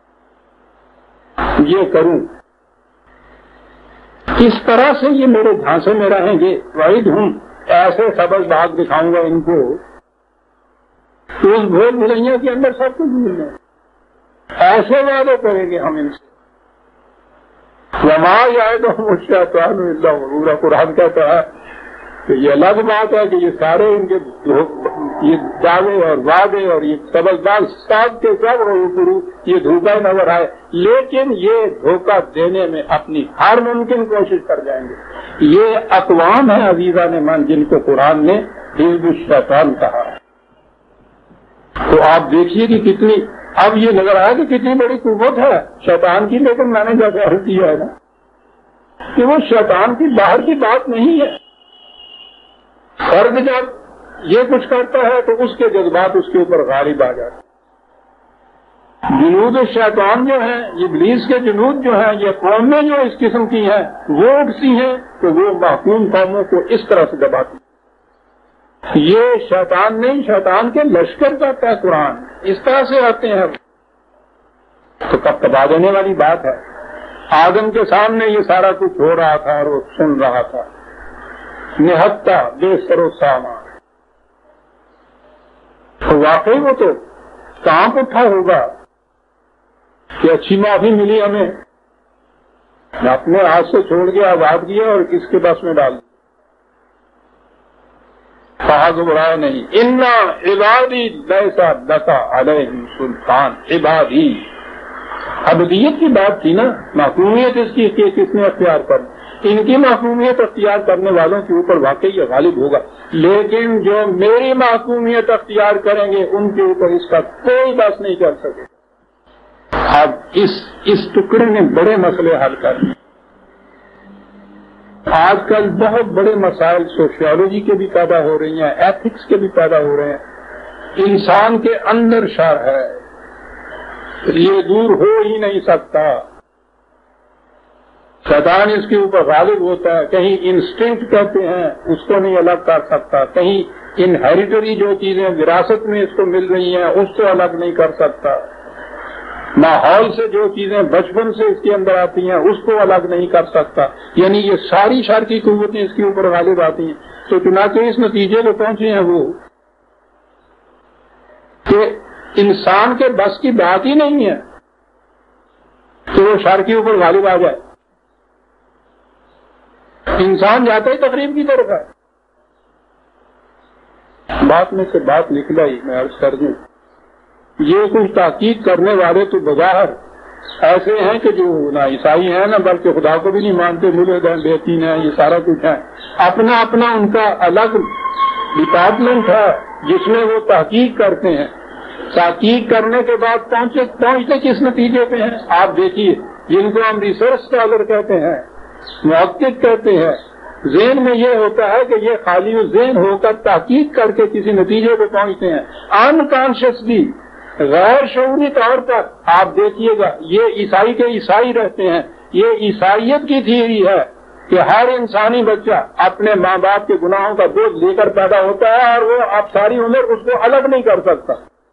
یہ کروں۔ اس طرح سے یہ میرے جھانسے میں رہیں گے، واحد ہوں ایسے سبز باغ دکھاؤں گا ان کو، تو اس بھول بھلائیوں کے اندر سب کچھ مل جائے، ایسے وعدے کریں گے ہم ان سے۔ وما یعدہم الشیطان الا غرورا، قرآن کہتا ہے کہ یہ الگ بات ہے کہ یہ سارے ان کے یہ دعوے اور وعدے اور یہ سبز باغ سب کے سب یہ دھوکہ نظر آئے، لیکن یہ دھوکہ دینے میں اپنی ہر ممکن کوشش کر جائیں گے۔ یہ اقوام ہے عزیزان من جن کو قرآن نے حزب الشیطان کہا ہے۔ تو آپ دیکھیے کہ کتنی، اب یہ نظر آیا کہ کتنی بڑی قوت ہے شیطان کی، لیکن میں نے جیسے عرض کیا ہے نا کہ وہ شیطان کی باہر کی بات نہیں ہے۔ فرد جب یہ کچھ کرتا ہے تو اس کے جذبات اس کے اوپر غالب آ جاتے ہیں۔ جنود شیطان جو ہیں، ابلیس کے جنود جو ہیں، یہ قومیں جو اس قسم کی ہیں وہ اٹھتی ہیں تو وہ محکوم قوموں کو اس طرح سے دباتی ہیں۔ یہ شیطان نہیں، شیطان کے لشکر کہتا ہے قرآن، اس طرح سے آتے ہیں۔ تو کب تبا دینے والی بات ہے۔ آدم کے سامنے یہ سارا کچھ ہو رہا تھا اور وہ سن رہا تھا، نہتا بے سر و سامان، تو واقعی وہ تو کانپ اٹھا ہوگا کہ اچھی معافی ملی ہمیں، اپنے ہاتھ سے چھوڑ کے آزاد کیا اور کس کے بس میں ڈال دیا۔ کہا گھبراؤ نہیں، انا عبادی لیسا لک علیہم سلطان، عبادی عبدیت کی بات تھی نا، محکومیت اس کی کہ کس نے اختیار کر، ان کی محکومیت اختیار کرنے والوں کے اوپر واقعی یہ غالب ہوگا، لیکن جو میری محکومیت اختیار کریں گے ان کے اوپر اس کا کوئی بس نہیں کر سکے۔ اب اس ٹکڑے نے بڑے مسئلے حل کر دیے۔ آج کل بہت بڑے مسائل سوشیالوجی کے بھی پیدا ہو رہی ہیں، ایتھکس کے بھی پیدا ہو رہے ہیں۔ انسان کے اندر شر ہے، یہ دور ہو ہی نہیں سکتا، شیطان اس کے اوپر غالب ہوتا ہے۔ کہیں انسٹنکٹ کہتے ہیں اس کو نہیں الگ کر سکتا، کہیں انہیریٹری جو چیزیں وراثت میں اس کو مل رہی ہیں اس کو الگ نہیں کر سکتا، ماحول سے جو چیزیں بچپن سے اس کے اندر آتی ہیں اس کو الگ نہیں کر سکتا، یعنی یہ ساری شر کی قوتیں اس کے اوپر غالب آتی ہیں۔ تو چنانچہ اس نتیجے کو پہنچے ہیں وہ کہ انسان کے بس کی بات ہی نہیں ہے کہ وہ شر کے اوپر غالب آ جائے، انسان جاتا ہی تقریب کی طرف ہے۔ بات میں سے بات نکلا ہی میں عرض کر دوں، یہ کچھ تحقیق کرنے والے تو بظاہر ایسے ہیں کہ جو نہ عیسائی ہیں نہ بلکہ خدا کو بھی نہیں مانتے، ملحد ہیں، بے دین ہیں، یہ سارا کچھ ہے، اپنا اپنا ان کا الگ ڈپارٹمنٹ ہے جس میں وہ تحقیق کرتے ہیں۔ تحقیق کرنے کے بعد پہنچتے کس نتیجے پہ ہیں آپ دیکھیے، جن کو ہم ریسرچ اسکالر کہتے ہیں، محقق کہتے ہیں، ذہن میں یہ ہوتا ہے کہ یہ خالی ذہن ہو کر تحقیق کر کے کسی نتیجے پہ پہنچتے ہیں، انکانشیسلی، غیر شعوری طور پر۔ آپ دیکھیے گا یہ عیسائی کے عیسائی رہتے ہیں، یہ عیسائیت کی تھیوری ہے کہ ہر انسانی بچہ اپنے ماں باپ کے گناہوں کا بوجھ لے کر پیدا ہوتا ہے اور وہ اب ساری عمر اس کو الگ نہیں کر سکتا۔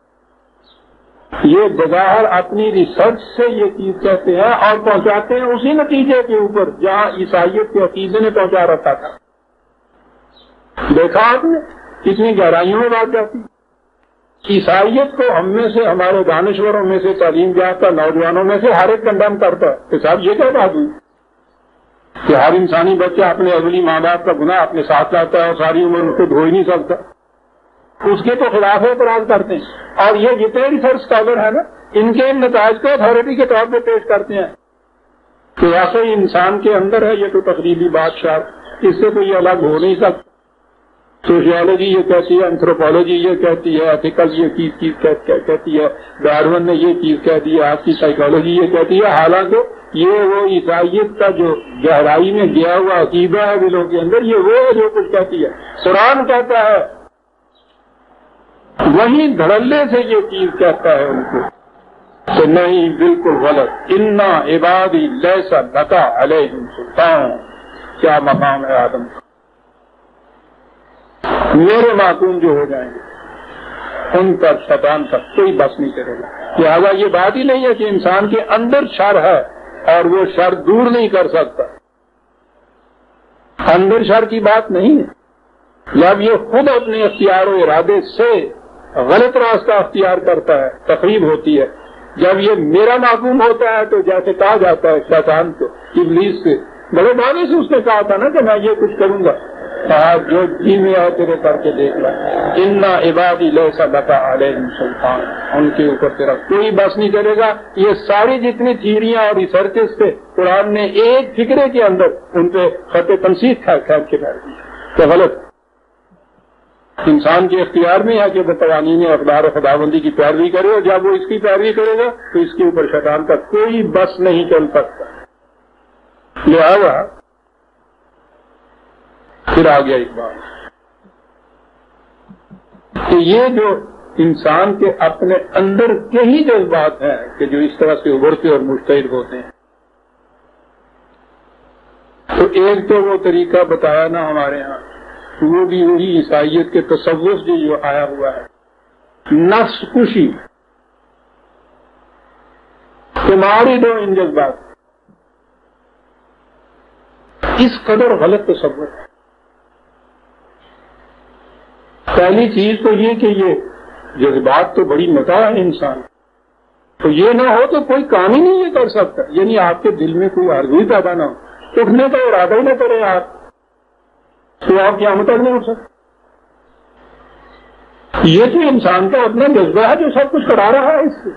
یہ بظاہر اپنی ریسرچ سے یہ چیز کہتے ہیں اور پہنچاتے ہیں اسی نتیجے کے اوپر جہاں عیسائیت کے عقیدے نے پہنچا رکھا تھا۔ دیکھا آپ نے کتنی گہرائیوں میں بات جاتی۔ عیسائیت کو ہم میں سے، ہمارے دانشوروں میں سے، تعلیم یافتہ نوجوانوں میں سے ہر ایک کنڈم کرتا ہے کہ صاحب یہ کیا بات ہوئی کہ ہر انسانی بچہ اپنے اگلی ماں باپ کا گناہ اپنے ساتھ لاتا ہے اور ساری عمر اس کو دھو ہی نہیں سکتا، اس کے تو خلاف اعتراض کرتے ہیں۔ اور یہ جتنے ریسرچ اسکالر ہیں نا، ان کے ان نتائج کو اتھارٹی کے طور پہ پیش کرتے ہیں کہ ایسے ہی انسان کے اندر ہے یہ تو تقریبی بادشاہ، اس سے تو یہ الگ ہو نہیں سکتا۔ سوشیالوجی یہ کہتی ہے، اینتھروپولوجی یہ کہتی ہے، ایتھیکل یہ چیز کہتی ہے، ڈارون نے یہ چیز کہہ دی ہے، آپ کی سائیکالوجی یہ کہتی ہے، حالانکہ یہ وہ عیسائیت کا جو گہرائی میں گیا ہوا عقیدہ ہے دلوں کے اندر، یہ وہ ہے جو کچھ کہتی ہے۔ قرآن کہتا ہے وہیں دھڑلے سے یہ چیز کہتا ہے ان کو کہ نہیں، بالکل غلط، انا عبادی لیس لک علیہم سلطان۔ کیا مقام ہے آدم کا؟ میرے معصوم جو ہو جائیں گے ان پر شیطان تک کوئی بس نہیں کرے گا۔ لہٰذا یہ بات ہی نہیں ہے کہ انسان کے اندر شر ہے اور وہ شر دور نہیں کر سکتا، اندر شر کی بات نہیں ہے۔ جب یہ خود اپنے اختیار و ارادے سے غلط راستہ اختیار کرتا ہے تقریب ہوتی ہے۔ جب یہ میرا معصوم ہوتا ہے تو جیسے کہا جاتا ہے شیطان کو، ابلیس سے بڑے دعوے سے اس نے کہا تھا نا کہ میں یہ کچھ کروں گا، کہا جو جی میں آئے تیرے کر کے دیکھ لا، انا عبادی لیس لک علیہم سلطان، ان کے اوپر تیرا کوئی بس نہیں کرے گا۔ یہ ساری جتنی تھیریاں اور ریسرچز تھے، قرآن نے ایک فکرے کے اندر ان پہ خط تنصیب کھینچ کے بیٹھ دی تو غلط۔ انسان کے اختیار میں ہے کہ وہ قوانین اقدار و خداوندی کی پیروی کرے، اور جب وہ اس کی پیروی کرے گا تو اس کے اوپر شیطان کا کوئی بس نہیں چل سکتا۔ لہذا پھر آ گیا ایک بات کہ یہ جو انسان کے اپنے اندر کے ہی جذبات ہیں کہ جو اس طرح سے ابھرتے اور مجتہد ہوتے ہیں، تو ایک تو وہ طریقہ بتایا نا ہمارے ہاں، وہ بھی وہی عیسائیت کے تصوف جو آیا ہوا ہے، نفس کشی، تمہاری دو ان جذبات، اس قدر غلط تصور ہے۔ پہلی چیز تو یہ کہ یہ جذبات تو بڑی متاع ہے انسان، تو یہ نہ ہو تو کوئی کام ہی نہیں یہ کر سکتا، یعنی آپ کے دل میں کوئی آرزو ہی پیدا نہ ہو، اٹھنے کا ارادہ ہی نہ کرے آپ، تو آپ قیامت تک نہیں اٹھ سکتے۔ یہ تو انسان کا اپنا جذبہ ہے جو سب کچھ کرا رہا ہے۔ اس سے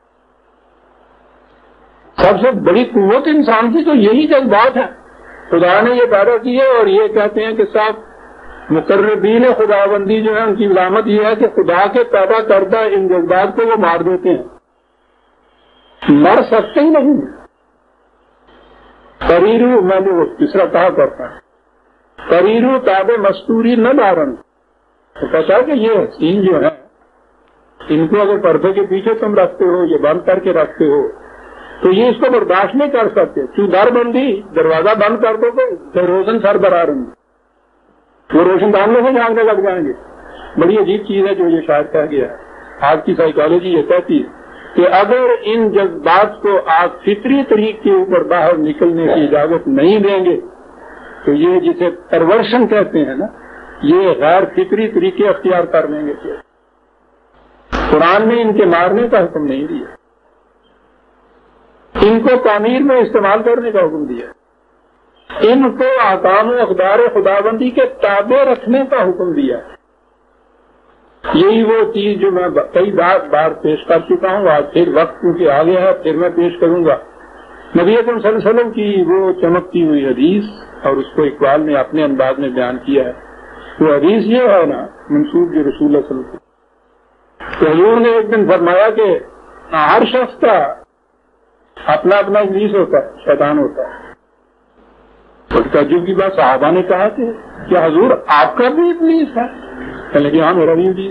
سب سے بڑی قوت انسان کی تو یہی جذبات ہیں، خدا نے یہ پیدا کی ہے، اور یہ کہتے ہیں کہ صاحب مقربین خداوندی جو ہے ان کی علامت یہ ہے کہ خدا کے پیدا کردہ ان جذبات کو وہ مار دیتے ہیں، مر سکتے ہی نہیں۔ قریرو، میں نے وہ تیسرا کہا کرتا ہے، قریرو تاب مستوری نہ دارن، تو کہتا ہے کہ یہ حسین جو ہے ان کو اگر پردے کے پیچھے تم رکھتے ہو، یہ بند کر کے رکھتے ہو، تو یہ اس کو برداشت نہیں کر سکتے۔ تو در بندی، دروازہ بند کر دو تو روزن سر برارن، وہ روشن دانوں سے جھانکنے لگ جائیں گے۔ بڑی عجیب چیز ہے جو یہ شاید کہہ گیا ہے۔ آج کی سائیکالوجی یہ کہتی ہے کہ اگر ان جذبات کو آپ فطری طریقے کے اوپر باہر نکلنے کی اجازت نہیں دیں گے تو یہ جسے پرورشن کہتے ہیں نا، یہ غیر فطری طریقے اختیار کر لیں گے۔ قرآن نے ان کے مارنے کا حکم نہیں دیا، ان کو تعمیر میں استعمال کرنے کا حکم دیا، ان کو احکام و اقدار خداوندی کے تابع رکھنے کا حکم دیا۔ یہی وہ چیز جو میں کئی بار پیش کر چکا ہوں، آج پھر وقت کیونکہ آ گیا ہے پھر میں پیش کروں گا۔ نبی اکرم صلی اللہ علیہ وسلم کی وہ چمکتی ہوئی حدیث، اور اس کو اقبال نے اپنے انداز میں بیان کیا ہے۔ وہ حدیث یہ ہے نا منسوب جو رسول اللہ صلی اللہ علیہ وسلم، تو حضور نے ایک دن فرمایا کہ ہر شخص کا اپنا اپنا ابلیس ہوتا ہے، شیطان ہوتا ہے۔ بڑی تعجب کی بات، صحابہ نے کہا کہ کیا حضور آپ کا بھی ابلیس ہے؟ کہنے لگے ہاں میرا بھی ابلیس۔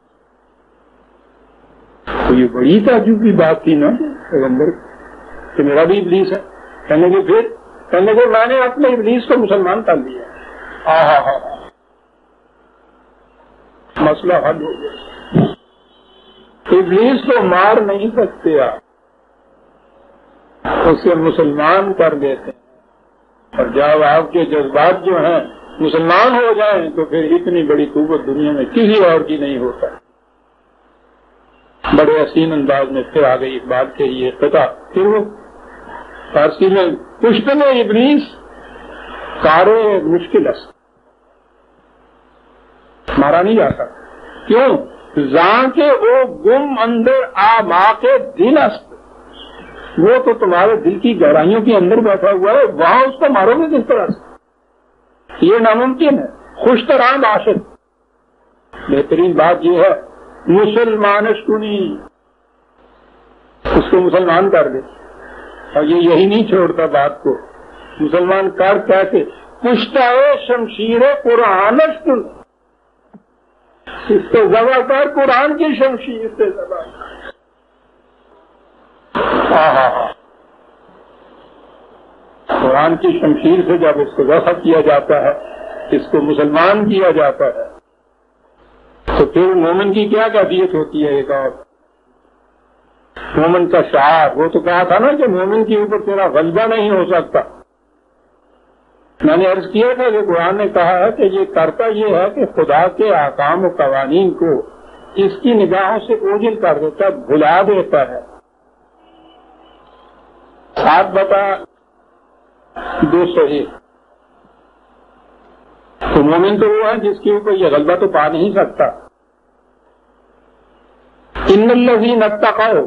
تو یہ بڑی تعجب کی بات تھی نا پیغمبر کہ میرا بھی ابلیس ہے۔ کہنے لگے پھر؟ کہنے لگے میں نے اپنے ابلیس کو مسلمان کر لیا۔ مسئلہ حل ہو گیا۔ ابلیس کو مار نہیں سکتے آپ، اسے مسلمان کر دیتے ہیں، اور جب آپ کے جذبات جو ہیں مسلمان ہو جائیں تو پھر اتنی بڑی قوت دنیا میں کسی اور کی نہیں ہوتا۔ بڑے حسین انداز میں پھر آ گئی اس بات کے یہ قطع، پھر وہ فارسی میں پشتن ابلیس کارے مشکل است، مارا نہیں جاتا۔ کیوں؟ زاں کے او گم اندر آ ماں کے دل است، وہ تو تمہارے دل کی گہرائیوں کے اندر بیٹھا ہوا ہے، وہاں اس کو مارو گے کس طرح سے؟ یہ ناممکن ہے۔ خوش طرح عاشق بہترین بات یہ ہے مسلمانش کو نہیں، اس کو مسلمان کر دے، اور یہ یہی نہیں چھوڑتا بات کو، مسلمان کر کہتے پشتائے شمشیر قرآنش کو، اس کو ذبح کر قرآن کی شمشیر سے ذبح کر، قرآن کی شمشیر سے جب اس کو ذبح کیا جاتا ہے، اس کو مسلمان کیا جاتا ہے، تو پھر مومن کی کیا کیفیت ہوتی ہے؟ ایک اور مومن کا شعار، وہ تو کہا تھا نا کہ مومن کے اوپر تیرا غلبہ نہیں ہو سکتا. میں نے عرض کیا تھا کہ قرآن نے کہا ہے کہ یہ کرتا یہ ہے کہ خدا کے احکام و قوانین کو اس کی نگاہوں سے اوجھل کر دیتا ہے، بھلا دیتا ہے. 7/201 تو مومن تو وہ ہے جس کے اوپر یہ غلبہ تو پا نہیں سکتا. ان الذین اتقوا،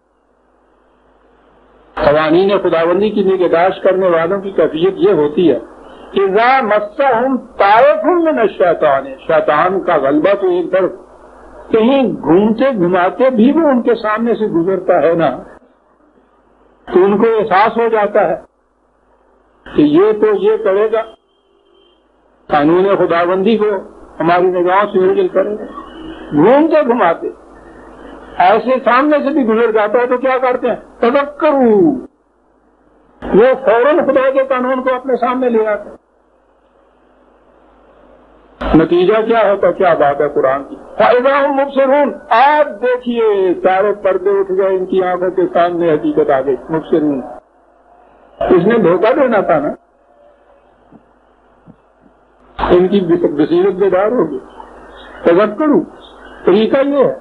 قوانین خداوندی کی نگہداشت کرنے والوں کی کیفیت یہ ہوتی ہے اذا مسهم طائف من الشیطان، شیطان کا غلبہ تو ایک طرف کہیں گھومتے گھماتے بھی وہ ان کے سامنے سے گزرتا ہے نا، تو ان کو احساس ہو جاتا ہے کہ یہ تو یہ کرے گا، قانون خداوندی کو ہماری نگاہوں سے اوجھل کرے گا. گھومتے گھماتے ایسے سامنے سے بھی گزر جاتا ہے تو کیا کرتے ہیں؟ تذکروا، وہ فوراً خدا کے قانون کو اپنے سامنے لے آتے ہیں. نتیجہ کیا ہوتا؟ کیا بات ہے قرآن کی. فَإِذَا هُمْ مُبْصِرُونَ، آپ دیکھیے سارے پردے اٹھ گئے، ان کی آنکھوں کے سامنے حقیقت آ گئی. مبصرون، اس نے دھوکہ دینا تھا نا، ان کی بصیرت بیدار ہوگی. تذکروا، طریقہ یہ ہے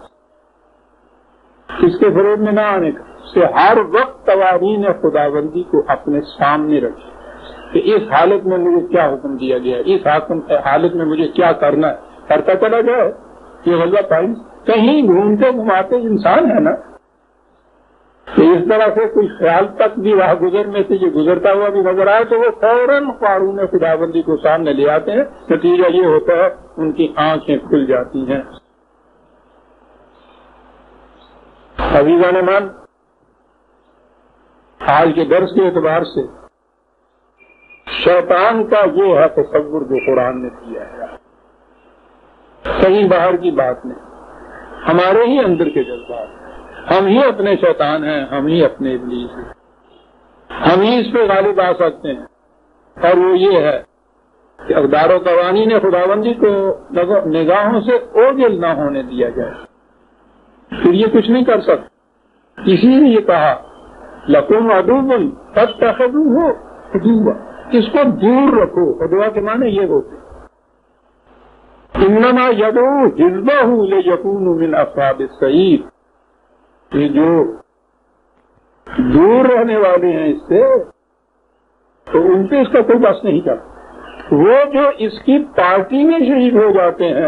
اس کے فریب میں نہ آنے کا، سے ہر وقت قوانین خداوندی کو اپنے سامنے رکھے کہ اس حالت میں مجھے کیا حکم دیا گیا ہے، اس حالت میں مجھے کیا کرنا ہے، کرتا چلا جائے. یہ غلبہ پائی کہیں گھومتے گھماتے انسان ہے نا، کہ اس طرح سے کوئی خیال تک بھی راہ گزر میں سے یہ گزرتا ہوا بھی نظر آئے تو وہ فوراً قانون خداوندی کو سامنے لے آتے ہیں. نتیجہ یہ ہوتا ہے ان کی آنکھیں کھل جاتی ہیں. عزیزان مان، آج کے درس کے اعتبار سے شیطان کا یہ ہے تصور جو قرآن نے کیا ہے، کہیں باہر کی بات نہیں، ہمارے ہی اندر کے جذبات، ہم ہی اپنے شیطان ہیں، ہم ہی اپنے ابلیس ہیں، ہم ہی اس پہ غالب آ سکتے ہیں. اور وہ یہ ہے کہ اقدار و قوانین خداوندی کو نگاہوں سے اوجھل نہ ہونے دیا جائے، پھر یہ کچھ نہیں کر سکتے. اسی نے یہ کہا لکم عدو فاتخذوہ عدوا، اس کو دور رکھو. عدوا کے معنی یہ ہوتے انما یدعو حزبہ لیکونوا من اصحاب السعیر، یہ جو دور رہنے والے ہیں اس سے تو ان پہ اس کا کوئی بس نہیں کرتا. وہ جو اس کی پارٹی میں شریک ہو جاتے ہیں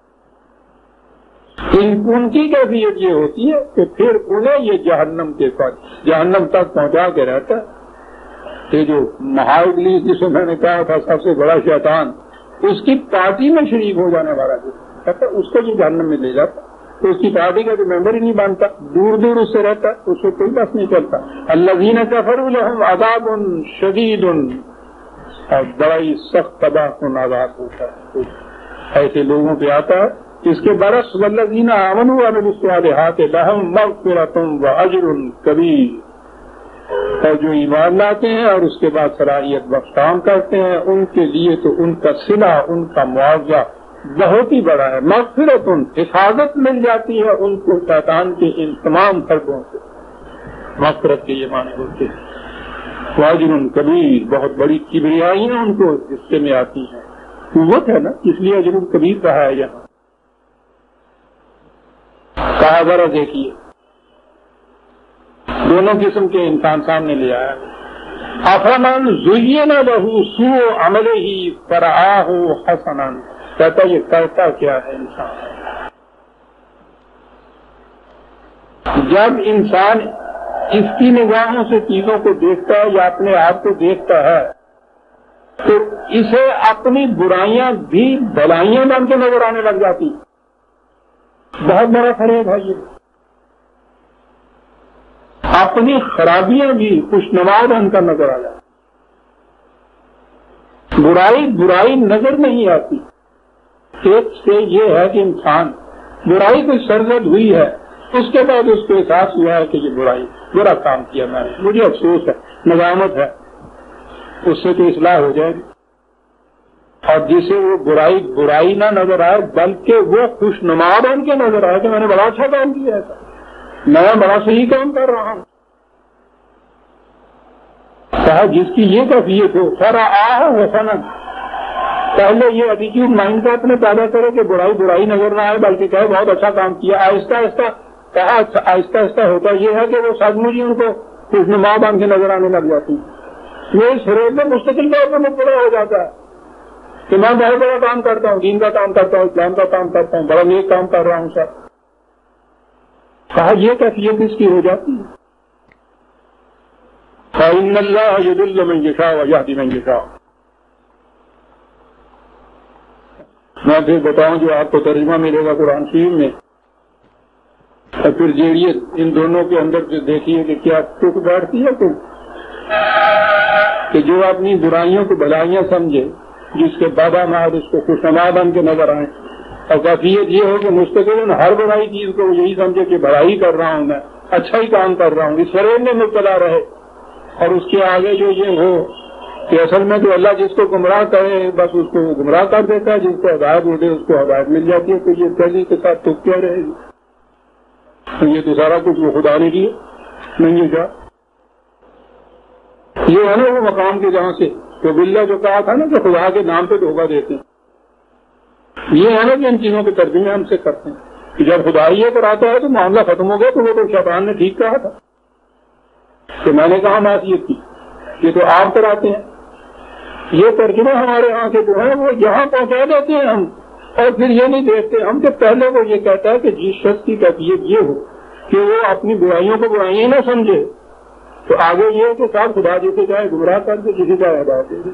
ان کی کیفیت یہ ہوتی ہے کہ پھر انہیں یہ جہنم تک پہنچا کے رہتا ہے. کہ جو مہاابلیس جسے میں نے کہا تھا سب سے بڑا شیطان، اس کی پارٹی میں شریک ہو جانے والا جو کہتا ہے اس کو یہ جہنم میں لے جاتا، تو اس کی پارٹی کا جو ممبر ہی نہیں بنتا، دور دور اس سے رہتا، اس کو کوئی بس نہیں چلتا. الذین کفروا لہم عذاب شدید، اور بڑا ہی سخت تباہ کن عذاب ہوتا ہے ایسے لوگوں پہ آتا ہے. اس کے برعکس والذین آمنوا وعملوا الصالحات لہم مغفرۃ واجر کبیر، اور جو ایمان لاتے ہیں اور اس کے بعد صلاحیت بخش کام کرتے ہیں ان کے لیے تو ان کا صلہ، ان کا معاوضہ بہت ہی بڑا ہے. مغفرۃ، حفاظت مل جاتی ہے ان کو شیطان کے ان تمام حربوں سے. مغفرت کے یہ معنی ہوتے ہیں. واجر کبیر، بہت بڑی کبریائیاں ان کو حصے میں آتی ہیں. قوت ہے نا، اس لیے اجر کبیر کہا ہے یہاں. کہا ذرا دیکھیے دونوں قسم کے انسان سامنے لے آیا. افمن زین لہ سوء عملہ فرآہ حسنا، کہتا یہ کرتا کیا ہے انسان. جب انسان اس کی نگاہوں سے چیزوں کو دیکھتا ہے یا اپنے آپ کو دیکھتا ہے تو اسے اپنی برائیاں بھی بھلائیاں بن کے نظر آنے لگ جاتی. بہت بڑا فریب ہے یہ. اپنی خرابیاں بھی خوشنما بن کر نظر آ جائے. برائی نظر نہیں آتی. ایک سے یہ ہے کہ انسان برائی کو سرزد ہوئی ہے، اس کے بعد اس کو احساس ہوا ہے کہ یہ برا کام کیا میں نے، مجھے افسوس ہے، ندامت ہے، اس سے تو اصلاح ہو جائے گی. اور جسے وہ برائی نہ نظر آئے بلکہ وہ خوشنما بن کے نظر آئے کہ میں نے بڑا اچھا کام کیا ہے، میں بڑا صحیح کام کر رہا ہوں. کہا جس کی یہ کیفیت ہو سارا حسنا، پہلے یہ ایٹیٹیوڈ مائنڈ کا اپنے پیدا کرے کہ برائی نظر نہ آئے بلکہ کہے بہت اچھا کام کیا. آہستہ آہستہ ہوتا یہ ہے کہ وہ سچمچ ہی ان کو خوشنما بن کے نظر آنے لگ جاتی. وہ اس فریب میں مستقل طور پر مبتلا ہو جاتا ہے کہ میں بہت بڑا کام کرتا ہوں، دین کا کام کرتا ہوں، اسلام کا کام کرتا ہوں، بڑا نیک کام کر رہا ہوں سر. کہا یہ کیفیت اس کی ہو جاتی ہے. فَإِنَّ اللَّهَ يُضِلُّ مَن يَشَاءُ وَيَهْدِي مَن يَشَاءُ. میں پھر بتاؤں جو آپ کو ترجمہ ملے گا قرآن شریف میں، اور پھر جیڑیے ان دونوں کے اندر جو دیکھیے کہ کیا ٹک بیٹھتی ہے تم کہ جو اپنی برائیوں کو بھلائیاں سمجھے، جس کے بابا ماد اس کو خوشنما بن کے نظر آئیں، اور کیفیت یہ ہو کہ مستقل ہر بڑائی چیز کو یہی سمجھے کہ بڑائی کر رہا ہوں، میں اچھا ہی کام کر رہا ہوں، اس فریب میں مبتلا رہے. اور اس کے آگے جو یہ ہو کہ اصل میں تو اللہ جس کو گمراہ کرے بس اس کو گمراہ کر دیتا ہے، جس کو ہدایت ہو دے اس کو ہدایت مل جاتی ہے. تو یہ پہلی کے ساتھ تو کیا رہے گی؟ یہ تو سارا کچھ وہ خدا نے کیا نہیں ہے. کیا یہ ہے نا وہ مقام کے جہاں سے تو بلّہ جو کہا تھا نا کہ خدا کے نام پہ دھوکہ دیتے ہیں، یہ ہے نا کہ ان چیزوں کے ترجمے ہم سے کرتے ہیں کہ جب خدا یہ کراتا ہے تو معاملہ ختم ہو گیا. تو وہ تو شیطان نے ٹھیک کہا تھا کہ میں نے کہا معصیت کی، یہ تو آپ کراتے ہیں. یہ ترجمہ ہمارے یہاں کے جو ہیں وہ یہاں پہنچا دیتے ہیں ہم، اور پھر یہ نہیں دیکھتے ہم کہ پہلے وہ یہ کہتا ہے کہ جس شخص کی کیفیت یہ ہو کہ وہ اپنی برائیوں کو برائیاں نہ سمجھے، تو آگے یہ ہے کہ صاحب خدا جسے چاہے گمراہ کر دے، کسی کا ہدایت دے دے.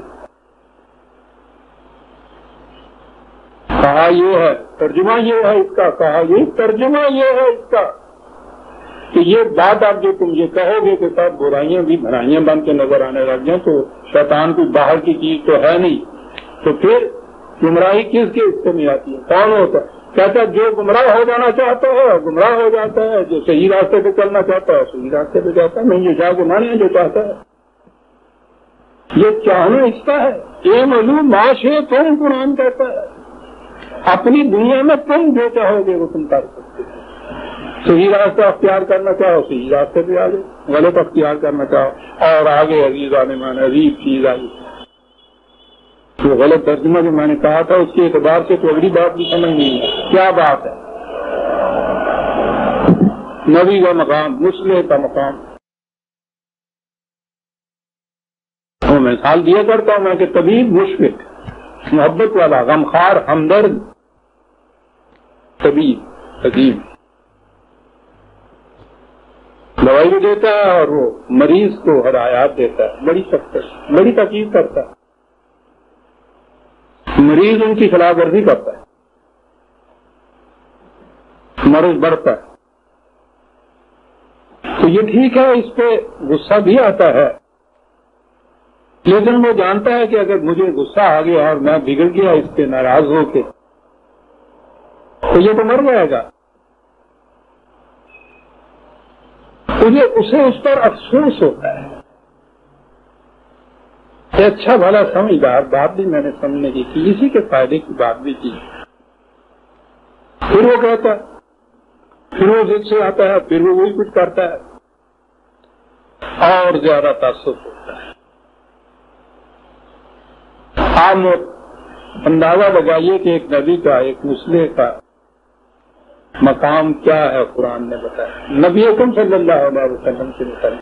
کہا یہ ہے ترجمہ یہ ہے اس کا، کہا یہ ترجمہ یہ ہے اس کا کہ یہ بات آپ جو تم یہ کہو گے کہ سب برائیاں بھی بھلائیاں بن کے نظر آنے لگ جائیں تو شیطان کوئی باہر کی چیز تو ہے نہیں. تو پھر گمراہی کس کے حصے میں آتی ہے؟ کون ہوتا ہے؟ کہتا ہے جو گمراہ ہو جانا چاہتا ہے گمراہ ہو جاتا ہے، جو صحیح راستے پہ چلنا چاہتا ہے صحیح راستے پہ جاتا ہے. نہیں یہ چاہ کے مانے جو چاہتا ہے، یہ چاہنا اس کا ہے. اے معلوم معاشے تم قرآن کہتا ہے اپنی دنیا میں تم جو چاہو گے وہ تم کر سکتے ہو. صحیح راستہ اختیار کرنا چاہو صحیح راستے پہ آ جاؤ، غلط اختیار کرنا چاہو اور آگے عزیز عالمان عجیب چیز آئی. وہ غلط ترجمہ جو میں نے کہا تھا اس کے اعتبار سے تو اگلی بات بھی سمجھ نہیں ہے. کیا بات ہے؟ نبی کا مقام، مصلح کا مقام. وہ مثال دیا کرتا ہوں میں کہ طبیب مشفق، محبت والا، غمخوار، ہمدرد طبیب عظیم دوائی بھی دیتا ہے اور وہ مریض کو ہدایات دیتا ہے. بڑی سخت بڑی تکلیف کرتا ہے. مریض ان کی خلاف ورزی کرتا ہے، مرض بڑھتا ہے. تو یہ ٹھیک ہے اس پہ غصہ بھی آتا ہے، لیکن وہ جانتا ہے کہ اگر مجھے غصہ آ گیا اور میں بگڑ گیا اس پہ ناراض ہو کے تو یہ تو مر جائے گا. اسے اس پر افسوس ہوتا ہے. اچھا بھلا سمجھدار بات بھی میں نے سمجھنے کی تھی، اسی کے فائدے کی بات بھی کی. پھر وہ کہتا ہے، پھر وہ ضد سے آتا ہے، پھر وہ وہی کچھ کرتا ہے اور زیادہ تعصب ہوتا ہے. آپ اندازہ لگائیے کہ ایک نبی کا، ایک مصلح کا مقام کیا ہے. قرآن نے بتایا نبی اکرم صلی اللہ علیہ وسلم سے متعلق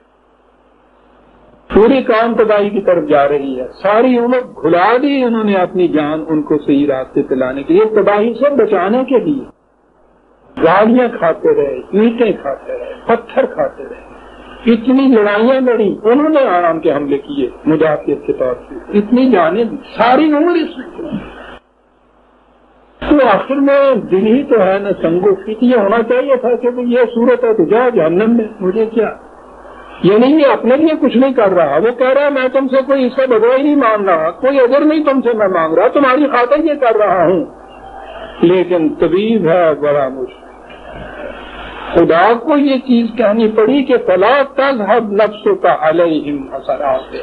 پوری قوم تباہی کی طرف جا رہی ہے، ساری امت بھلا دی انہوں نے اپنی جان ان کو صحیح راستے پہ لانے کے لیے، تباہی سے بچانے کے لیے گالیاں کھاتے رہے، اینٹیں کھاتے رہے، پتھر کھاتے رہے، اتنی لڑائیاں لڑی انہوں نے، آرام کے حملے کیے مدافعت کے طور پہ، اتنی جانیں ساری عمر اس میں. تو آخر میں دل ہی تو ہے نا سنگو فیت. یہ ہونا چاہیے تھا کہ یہ صورت ہے تو جا جہنم میں, مجھے کیا. یہ نہیں یہ اپنے لیے کچھ نہیں کر رہا, وہ کہہ رہا ہے میں تم سے کوئی اس کا بدلہ ہی نہیں مانگ رہا, کوئی اجر نہیں تم سے میں مانگ رہا, تمہاری خاطر یہ کر رہا ہوں. لیکن طبیب ہے بڑا مشکل. خدا کو یہ چیز کہنی پڑی کہ فلا تذهب نفسك علیہم حسرات.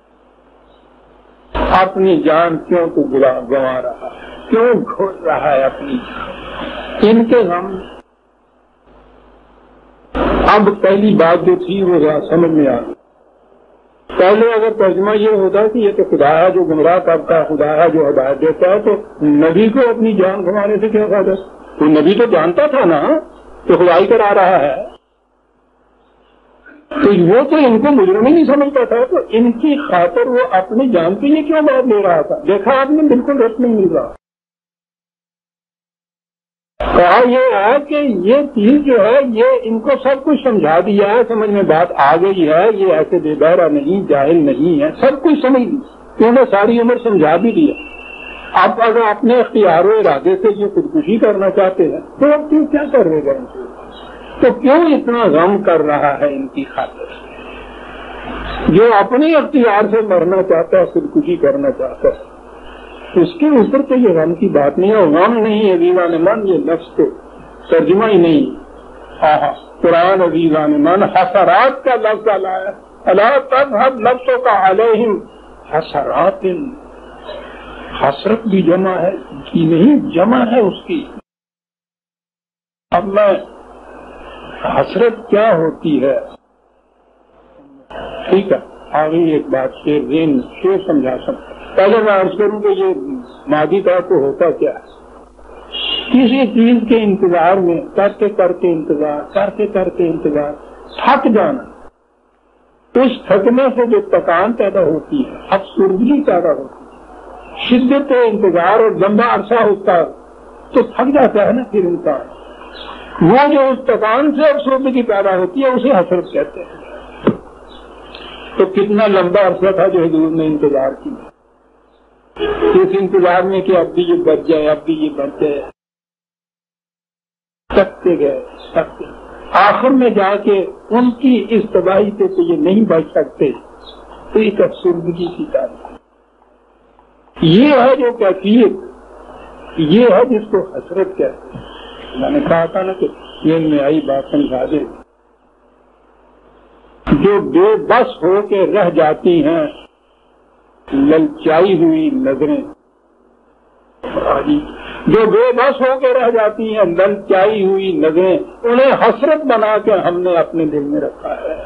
اپنی جان کیوں تو گنوا رہا ہے, کیوں گھوڑ رہا ہے اپنی جان ان کے غم. اب پہلی بات جو تھی وہ سمجھ میں آ گئی. پہلے اگر ترجمہ یہ ہوتا کہ یہ تو خدا ہے جو گمراہ کرتا ہے, خدا ہے جو ہدایت دیتا ہے, تو نبی کو اپنی جان گنوانے سے کیا فائدہ. تو نبی تو جانتا تھا نا کہ خدائی کرا رہا ہے, تو وہ تو ان کو مجرم ہی نہیں سمجھتا تھا, تو ان کی خاطر وہ اپنی جان کے لیے کیوں بات لے رہا تھا. دیکھا آپ نے بالکل رس نہیں مل رہا. کہا یہ ہے کہ یہ چیز جو ہے یہ ان کو سب کچھ سمجھا دیا ہے, سمجھ میں بات آ گئی ہے, یہ ایسے بے بہرا نہیں, جاہل نہیں ہے, سب کچھ سمجھ لی, انہوں نے ساری عمر سمجھا بھی دیا. اب اگر اپنے اختیار و ارادے سے یہ خودکشی کرنا چاہتے ہیں تو اب کیوں کیا کر رہے گا, تو کیوں اتنا غم کر رہا ہے ان کی خاطر. جو اپنے اختیار سے مرنا چاہتا ہے, خودکشی کرنا چاہتا ہے, اس کے اوپر تو یہ غم کی بات نہیں ہے. غم نہیں عزیزان من, یہ لفظ تو ترجمہ ہی نہیں. قرآن عزیزان من حسرات کا لفظ لایا. الا تذهب نفسك علیہم حسرات. حسرت بھی جمع ہے کی نہیں, جمع ہے اس کی. اب میں حسرت کیا ہوتی ہے, ٹھیک ہے آگے ایک بات شیر سمجھا سکتا. پہلے میں عرض کروں کہ یہ ماضی طور پہ ہوتا کیا ہے. کسی چیز کے انتظار میں کرتے کرتے انتظار تھک جانا, اس تھکنے سے جو تکان پیدا ہوتی ہے, افسردگی پیدا ہوتی ہے, شدت انتظار اور لمبا عرصہ ہوتا ہے تو تھک جاتا ہے نا پھر انسان. وہ جو اس تکان سے افسردگی پیدا ہوتی ہے اسے حسرت کہتے ہیں. تو کتنا لمبا عرصہ تھا جو حضور نے انتظار کیا, اس انتظار میں کہ اب بھی یہ بچ جائے, اب بھی یہ بچ جائے, تھکتے گئے. آخر میں جا کے ان کی اس تباہی سے تو یہ نہیں بچ سکتے, تو ایک افسردگی کی تاریخ. یہ ہے جو کیفیت, یہ ہے جس کو حسرت کہتے ہیں. میں نے کہا تھا نا کہ یہ میں آئی بات سمجھا دے. جو بے بس ہو کے رہ جاتی ہیں للچائی ہوئی نظریں, جو بے بس ہو کے رہ جاتی ہیں للچائی ہوئی نظریں, انہیں حسرت بنا کے ہم نے اپنے دل میں رکھا ہے.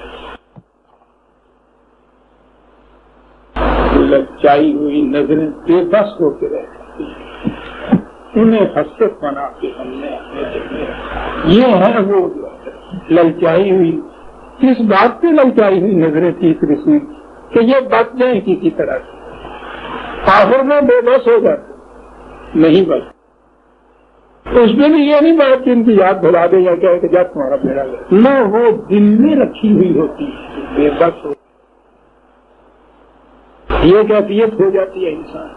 للچائی ہوئی نظریں بے بس ہو کے رہ جاتی ہیں, انہیں حسرت بنا کے ہم نے اپنے دل میں رکھا. یہ ہے وہ للچائی ہوئی. کس بات پہ للچائی ہوئی نظریں تھی اس رسول کہ یہ بچ جائیں کسی طرح سے, آخر میں بے بس ہو جاتے, نہیں بس. اس میں بھی یہ نہیں بات کہ ان کی یاد بھلا دے یا کیا کہ جب تمہارا بیڑا گیا, نہ, وہ دل میں رکھی ہوئی ہوتی ہے, بے بس ہو, یہ کیفیت ہو جاتی ہے انسان.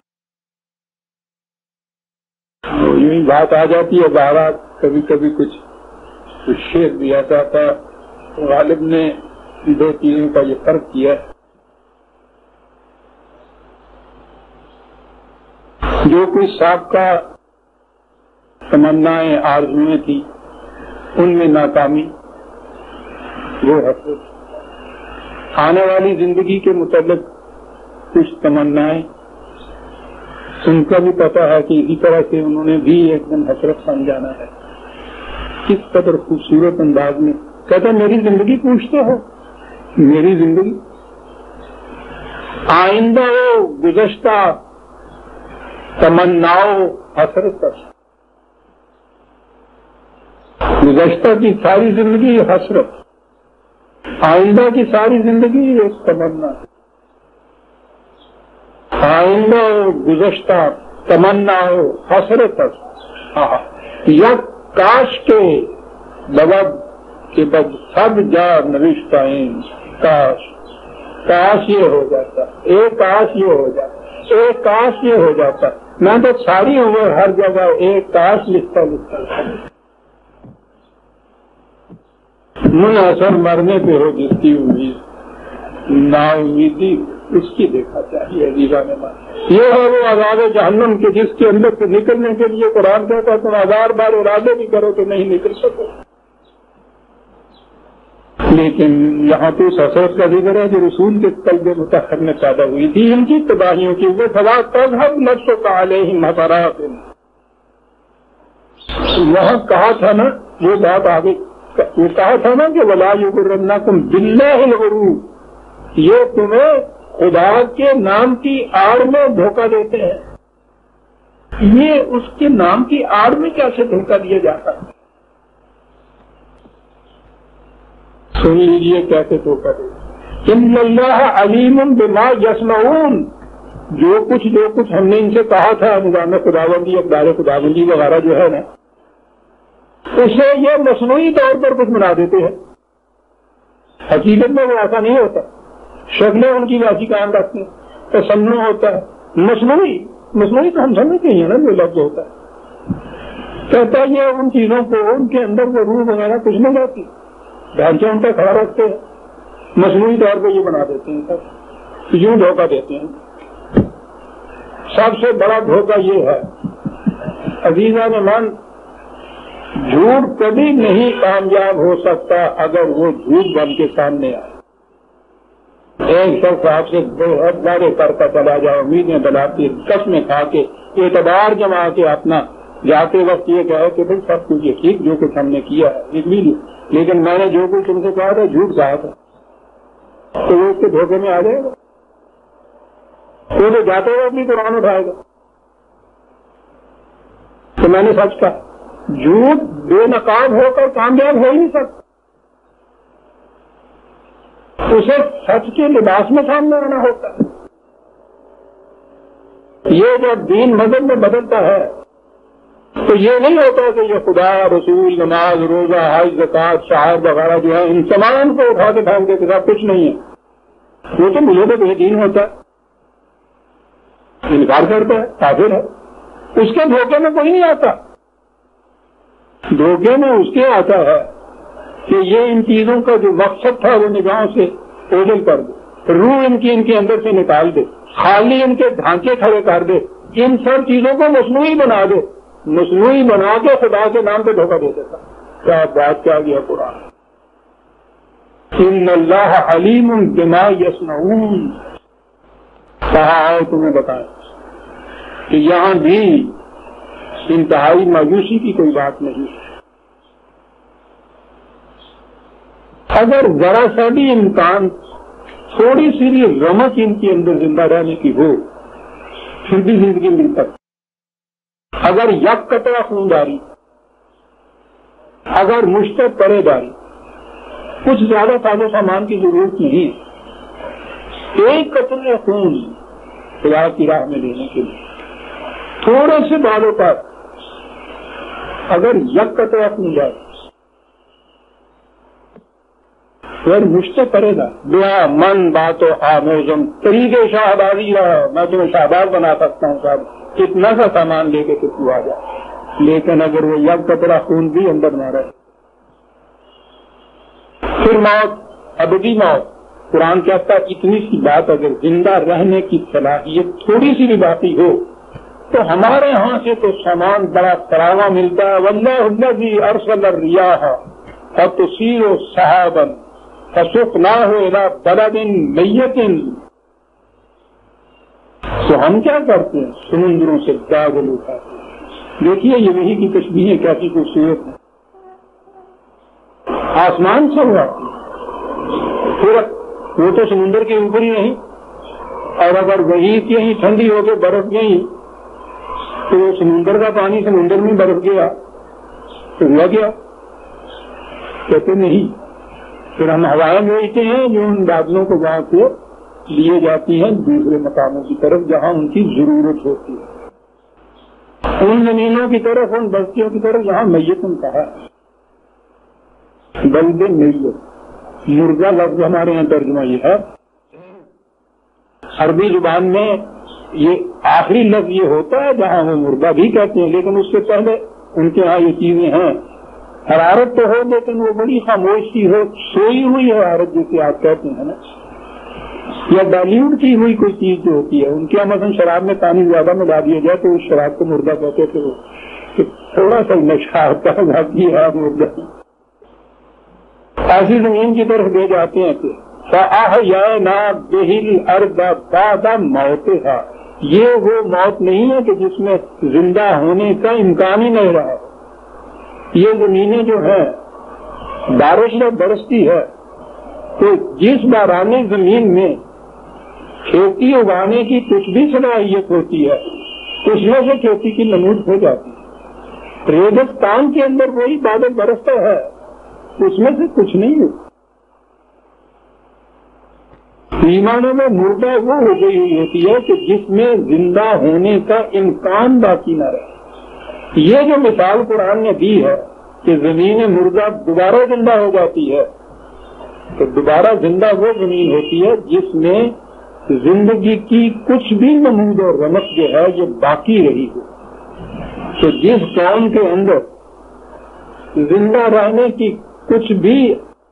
یوں ہی بات آ جاتی ہے باہر. کبھی کبھی کچھ شعر بھی ایسا تھا. غالب نے دو چیزوں کا یہ فرق کیا ہے. جو کوئی سابقہ تمنائیں آرزویں تھی ان میں ناکامی, وہ حسرت. آنے والی زندگی کے متعلق کچھ تمنائیں, ان کا بھی پتا ہے کہ اسی طرح سے انہوں نے بھی ایک دن حسرت سمجھانا ہے. کس قدر خوبصورت انداز میں کہتا میری زندگی پوچھتے ہو, میری زندگی آئندہ ہو گزشتہ تمناؤ حسرت کا. گزشتہ کی ساری زندگی حسرت, آئندہ کی ساری زندگی ایک تمنا. آئندہ گزشتہ تمنا ہو حسرت یا کاش کے لبب کہ بس سب جا نوشتہ کاش, کاش یہ ہو جاتا, ایک کاش یہ ہو جاتا, ایک کاش یہ ہو جاتا. میں تو ساری عمر ہر جگہ ایک کاش لکھتا تھا، منحصر مرنے پہ ہو جس کی امید، نا امیدی اس کی دیکھا چاہیے عزیزان مان۔ یہ ہے وہ عذاب جہنم کے جس کے اندر سے نکلنے کے لیے قرآن کہتا ہے تم 1000 بار ارادے بھی کرو تو نہیں نکل سکو، لیکن یہاں تو اس حسرت کا ذکر ہے جو رسول کے قلب مطہر میں پیدا ہوئی تھی ان کی تباہیوں کی، وہ سوا تذهب نفسك علیہم حسرات، وہاں کہا تھا نا وہ بات آگے، وہ کہا تھا نا کہ ولا یغرنکم باللہ الغرور، یہ تمہیں خدا کے نام کی آڑ میں دھوکہ دیتے ہیں۔ یہ اس کے نام کی آڑ میں کیسے دھوکہ دیا جاتا ہے؟ سن لیجیے کیسے دھوکہ دیتے، ان اللہ علیم بما یصنعون، جو کچھ ہم نے ان سے کہا تھا نظام خداوندی، اقدار خداوندی وغیرہ جو ہے نا، اسے یہ مصنوعی طور پر کچھ بنا دیتے ہیں، حقیقت میں وہ ایسا نہیں ہوتا، شکلیں ان کی ویسی قائم رکھتی ہیں، تصنع ہوتا ہے، مصنوعی تو ہم سمجھتے ہیں نا جو لفظ ہوتا ہے، کہتا ہے یہ ان چیزوں کو ان کے اندر وہ روح وغیرہ کچھ نہیں رہتی، ڈھانچے ان پہ کھڑا رکھتے ہیں، مصنوعی طور پہ یہ بنا دیتے ہیں، سب یوں دھوکہ دیتے ہیں۔ سب سے بڑا دھوکہ یہ ہے عزیزان مان، جھوٹ کبھی نہیں کامیاب ہو سکتا اگر وہ جھوٹ بن کے سامنے آئے۔ ایک شخص آپ سے بہت وعدے کرتا چلا جائے، امیدیں بناتی، قسمیں کھا کے، اعتبار جما کے اپنا جاتے وقت یہ کہے کہ بھائی سب کچھ یہ ٹھیک جو کچھ ہم نے کیا ہے، لیکن میں نے جو کچھ تم سے کہا تھا جھوٹ کہا تھا، تو وہ اس کے دھوکے میں آ جائے گا، وہ تو جاتے وقت بھی قرآن اٹھائے گا تو میں نے سچ کہا۔ جھوٹ بے نقاب ہو کر کامیاب ہو ہی نہیں سکتا، اسے سچ کے لباس میں سامنے آنا ہوتا ہے۔ یہ جب دین مذہب میں بدلتا ہے تو یہ نہیں ہوتا کہ یہ خدا، رسول، نماز، روزہ، حج، زکوٰۃ، شعائر وغیرہ جو ہے ان تمام کو اٹھا کے پھینک کے ساتھ کچھ نہیں ہے، وہ تو مجھے تو بے دین ہوتا ہے، انکار کرتا ہے، کافر ہے، اس کے دھوکے میں کوئی نہیں آتا، دھوکے میں اس کے آتا ہے کہ یہ ان چیزوں کا جو مقصد تھا وہ نگاہوں سے اوجھل کر دے، روح ان کے اندر سے نکال دے، خالی ان کے ڈھانچے کھڑے کر دے، ان سب چیزوں کو مصنوعی بنا دے، مصنوعی بنا کے خدا کے نام پہ دھوکہ دے دیتا۔ کیا بات کیا گیا قرآن، ان اللہ علیم بما یصنعون، کہا ہے تمہیں بتائیں کہ یہاں بھی انتہائی مایوسی کی کوئی بات نہیں ہے۔ اگر ذرا سا بھی امکان، تھوڑی سی بھی رمق ان کے اندر زندہ رہنے کی ہو پھر بھی زندگی مل سکتی، اگر یک قطرہ خون-داری، اگر مشتق پرے داری، کچھ زیادہ ساز و سامان کی ضرورت نہیں، ایک قطرے خون خدا کی راہ میں لینے کے لیے تھوڑے سے بالوں پر اگر یک قطرہ خون-داری پھر مشتق کرے گا، دعا من باتو آموزم، طریقے شاہبازی رہا، میں تمہیں شاہباز بنا سکتا ہوں صاحب، کتنا سا سامان لے کے تو آ جائے، لیکن اگر وہ یک قطرہ خون بھی اندر نہ رہے، پھر موت، ابدی موت۔ قرآن کہتا ہے اتنی سی بات اگر زندہ رہنے کی صلاحیت تھوڑی سی بھی باقی ہو تو ہمارے ہاں سے تو سامان بڑا فراوان ملتا ہے۔ واللہ الذی ارسل الریاح فتصیر سحابا فسقناہ الی بلد میت، تو ہم کیا کرتے ہیں، سمندروں سے گاگل اٹھاتے ہیں۔ دیکھیے یہ وحی کی تشبیہیں کیسی خوبصورت ہیں، آسمان سے اڑاتی ہے، پھر وہ تو سمندر کے اوپر ہی نہیں، اور اگر وہی یہیں ٹھنڈی ہو کے برف گئی تو سمندر کا پانی سمندر میں برف گیا تو ہوا گیا، کہتے نہیں۔ پھر ہم ہوائیں بھیجتے ہیں جو ان بادلوں کو وہاں سے لیے جاتی ہیں دوسرے مقاموں کی طرف جہاں ان کی ضرورت ہوتی ہے، ان زمینوں کی طرف، ان بستیوں کی طرف جہاں میت ان کہا بلد میت، مردہ لفظ ہمارے یہاں ترجمہ یہ ہے۔ عربی زبان میں یہ آخری لفظ یہ ہوتا ہے جہاں وہ مردہ بھی کہتے ہیں، لیکن اس سے پہلے ان کے ہاں یہ چیزیں ہیں. حرارت تو ہو لیکن وہ بڑی خاموشی ہو، سوئی ہوئی حرارت جسے آپ کہتے ہیں نا، یا ڈائلیوٹ کی ہوئی کوئی چیز جو ہوتی ہے. ان کے یہاں مثلا شراب میں پانی زیادہ ملا دیا جائے تو اس شراب کو مردہ کہتے تھے. وہ تھوڑا سا نشہ ہوتا ہے باقی ہے مردہ. ایسی زمین کی طرف لے جاتے ہیں کہ فَأَحْيَيْنَا بِهِ الْأَرْضَ بَعْدَ مَوْتِهَا، یہ وہ موت نہیں ہے کہ جس میں زندہ ہونے کا امکان ہی نہیں رہا. یہ زمینیں جو ہیں بارش جب برستی ہے تو جس بارانی زمین میں کھیتی اگانے کی کچھ بھی صلاحیت ہوتی ہے اس میں سے کھیتی کی نمود ہو جاتی ہے. ریگستان کے اندر وہی بادل برستا ہے، اس میں سے کچھ نہیں ہوتا. ایمانوں میں مردہ وہ ہو گئی ہوئی ہوتی ہے کہ جس میں زندہ ہونے کا امکان باقی نہ رہے. یہ جو مثال قرآن نے دی ہے کہ زمین مردہ دوبارہ زندہ ہو جاتی ہے، تو دوبارہ زندہ وہ زمین ہوتی ہے جس میں زندگی کی کچھ بھی نمود اور رمق جو ہے یہ باقی رہی ہو. تو جس قوم کے اندر زندہ رہنے کی کچھ بھی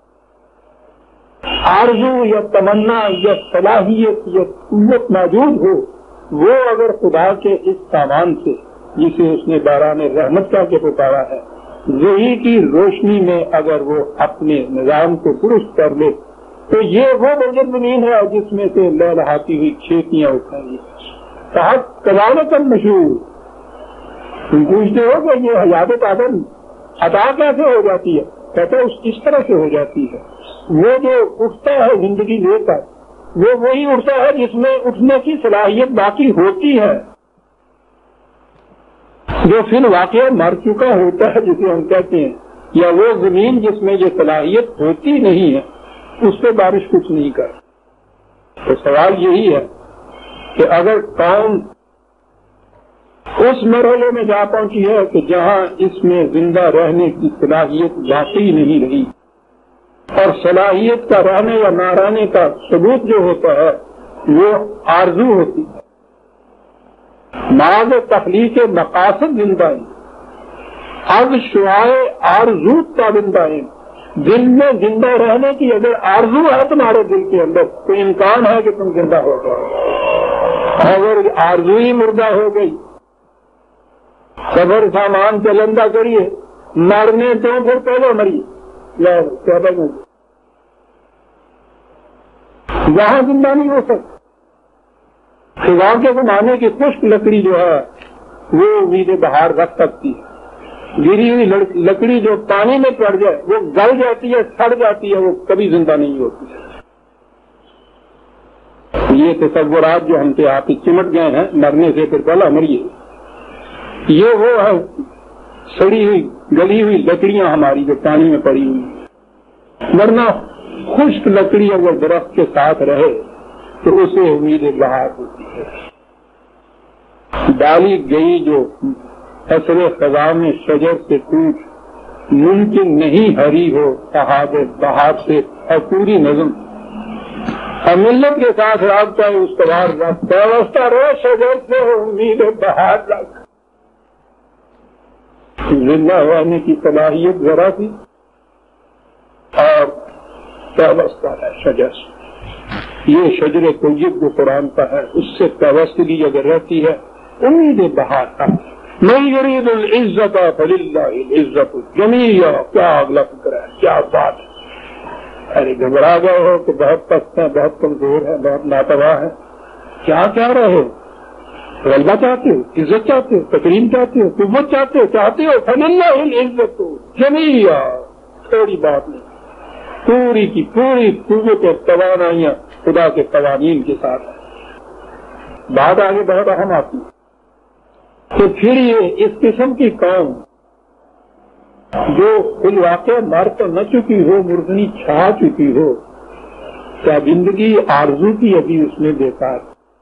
آرزو یا تمنا یا صلاحیت یا قوت موجود ہو، وہ اگر خدا کے اس سامان سے جسے اس نے باران رحمت کا کے پکارا ہے وہی کی روشنی میں اگر وہ اپنے نظام کو درست کر لے تو یہ وہ بنجر زمین ہے جس میں سے لہلہاتی ہوئی کھیتیاں اٹھیں گی. کذالک المشہور. تم پوچھتے ہو کہ یہ حیات قادر عطا کیسے ہو جاتی ہے؟ کہتے اس طرح سے ہو جاتی ہے. وہ جو اٹھتا ہے زندگی لے کر وہ وہی اٹھتا ہے جس میں اٹھنے کی صلاحیت باقی ہوتی ہے. جو فی الواقع مر چکا ہوتا ہے جسے ہم کہتے ہیں، یا وہ زمین جس میں یہ صلاحیت ہوتی نہیں ہے اس پہ بارش کچھ نہیں کر. تو سوال یہی ہے کہ اگر قوم اس مرحلے میں جا پہنچی ہے کہ جہاں اس میں زندہ رہنے کی صلاحیت باقی نہیں رہی اور صلاحیت کا رہنے یا نہ رہنے کا ثبوت جو ہوتا ہے وہ آرزو ہوتی ہے، معاذ تخلیق مقاصد زندہ ہیں، اب شعائے آرزو تابندہ ہیں. دل میں زندہ رہنے کی اگر آرزو ہے تمہارے دل کے اندر تو امکان ہے کہ تم زندہ ہو جاؤ. اگر آرزو ہی مردہ ہو گئی، صبر سامان چلندہ کریے، مرنے تو پھر پہلے مریے یہاں زندہ نہیں ہو سکتا. خدا کے زمانے کی خشک لکڑی جو ہے وہ امید بہار رکھ سکتی ہے. گری ہوئی لکڑی جو پانی میں پڑ جائے وہ گل جاتی ہے، سڑ جاتی ہے، وہ کبھی زندہ نہیں ہوتی. یہ تصورات جو ہم سے آپ چمٹ گئے ہیں مرنے سے پھر پہلا مریے، یہ وہ ہے سڑی ہوئی گلی ہوئی لکڑیاں ہماری جو پانی میں پڑی ہوئی. ورنہ خشک لکڑی اگر درخت کے ساتھ رہے تو اسے امید بہار ہوتی ہے. ڈالی گئی جو فصل خزاں میں شجر سے ٹوٹ ممکن نہیں ہری ہو صحاب بہار سے اور پوری نظم اور ملت کے ساتھ رابطہ استوار رکھ وابستہ رہے شجر سے امید بہار رکھ. زندہ ہونے کی صلاحیت ذرا سی اور وابستہ ہے شجر سے. یہ شجر طیب جو قرآن کا ہے اس سے وابستگی اگر رہتی ہے امید بہار کا. من یرید العزت فللہ العزت جمیعا. کیا اگلا فکر ہے، کیا بات ہے. ارے گھبرا گئے ہو کہ بہت پست ہے، بہت کمزور ہے، بہت ناتواں ہے. کیا کہہ رہے ہو؟ غلبہ چاہتے ہو، عزت چاہتے ہو، تکریم چاہتے ہو، قوت چاہتے ہو فللہ العزت جمیعا. تھوڑی بات نہیں، پوری کی پوری قوت اور توانائیاں خدا کے قوانین کے ساتھ ہے. بات آگے بہت اہم آتی ہے. تو پھر یہ اس قسم کی قوم جو فی الواقع مر تو نہ چکی ہو، مردنی چھا چکی ہو، کیا زندگی آرزو کی ابھی اس میں بیکار،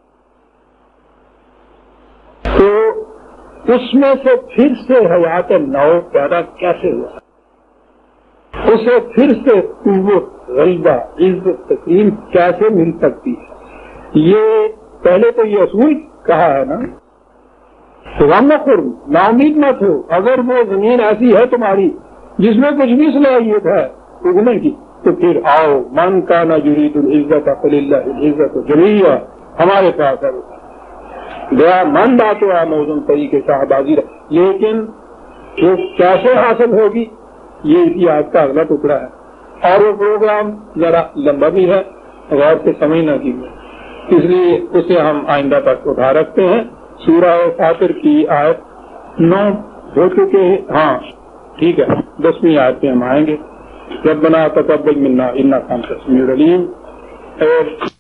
تو اس میں سے پھر سے حیات نو پیدا کیسے ہوا، اسے پھر سے قوت غلبہ عزت تکریم کیسے مل سکتی ہے. یہ پہلے تو یہ اصول کہا ہے نا، تو غم خرم، نا امید مت ہو، اگر وہ زمین ایسی ہے تمہاری جس میں کچھ بھی صلاحیت ہے اگنے کی، تو پھر آؤ، من کان یرید العزت فللہ العزت جمیعا، ہمارے پاس ہے گیا من بات ہوا موزن پری کے شاہبازی، لیکن وہ کیسے حاصل ہوگی یہ اسی آیت کا اگلا ٹکڑا ہے، اور وہ پروگرام ذرا لمبا بھی ہے، غور سے سمجھنا کیجیے، اس لیے اسے ہم آئندہ تک اٹھا رکھتے ہیں۔ سورہ فاطر کی آیت 9 ہو چکے ہیں، ہاں ٹھیک ہے، 10ویں آیت پہ ہم آئیں گے۔ ربنا تقبل منا انک انت السمیع العلیم۔ اور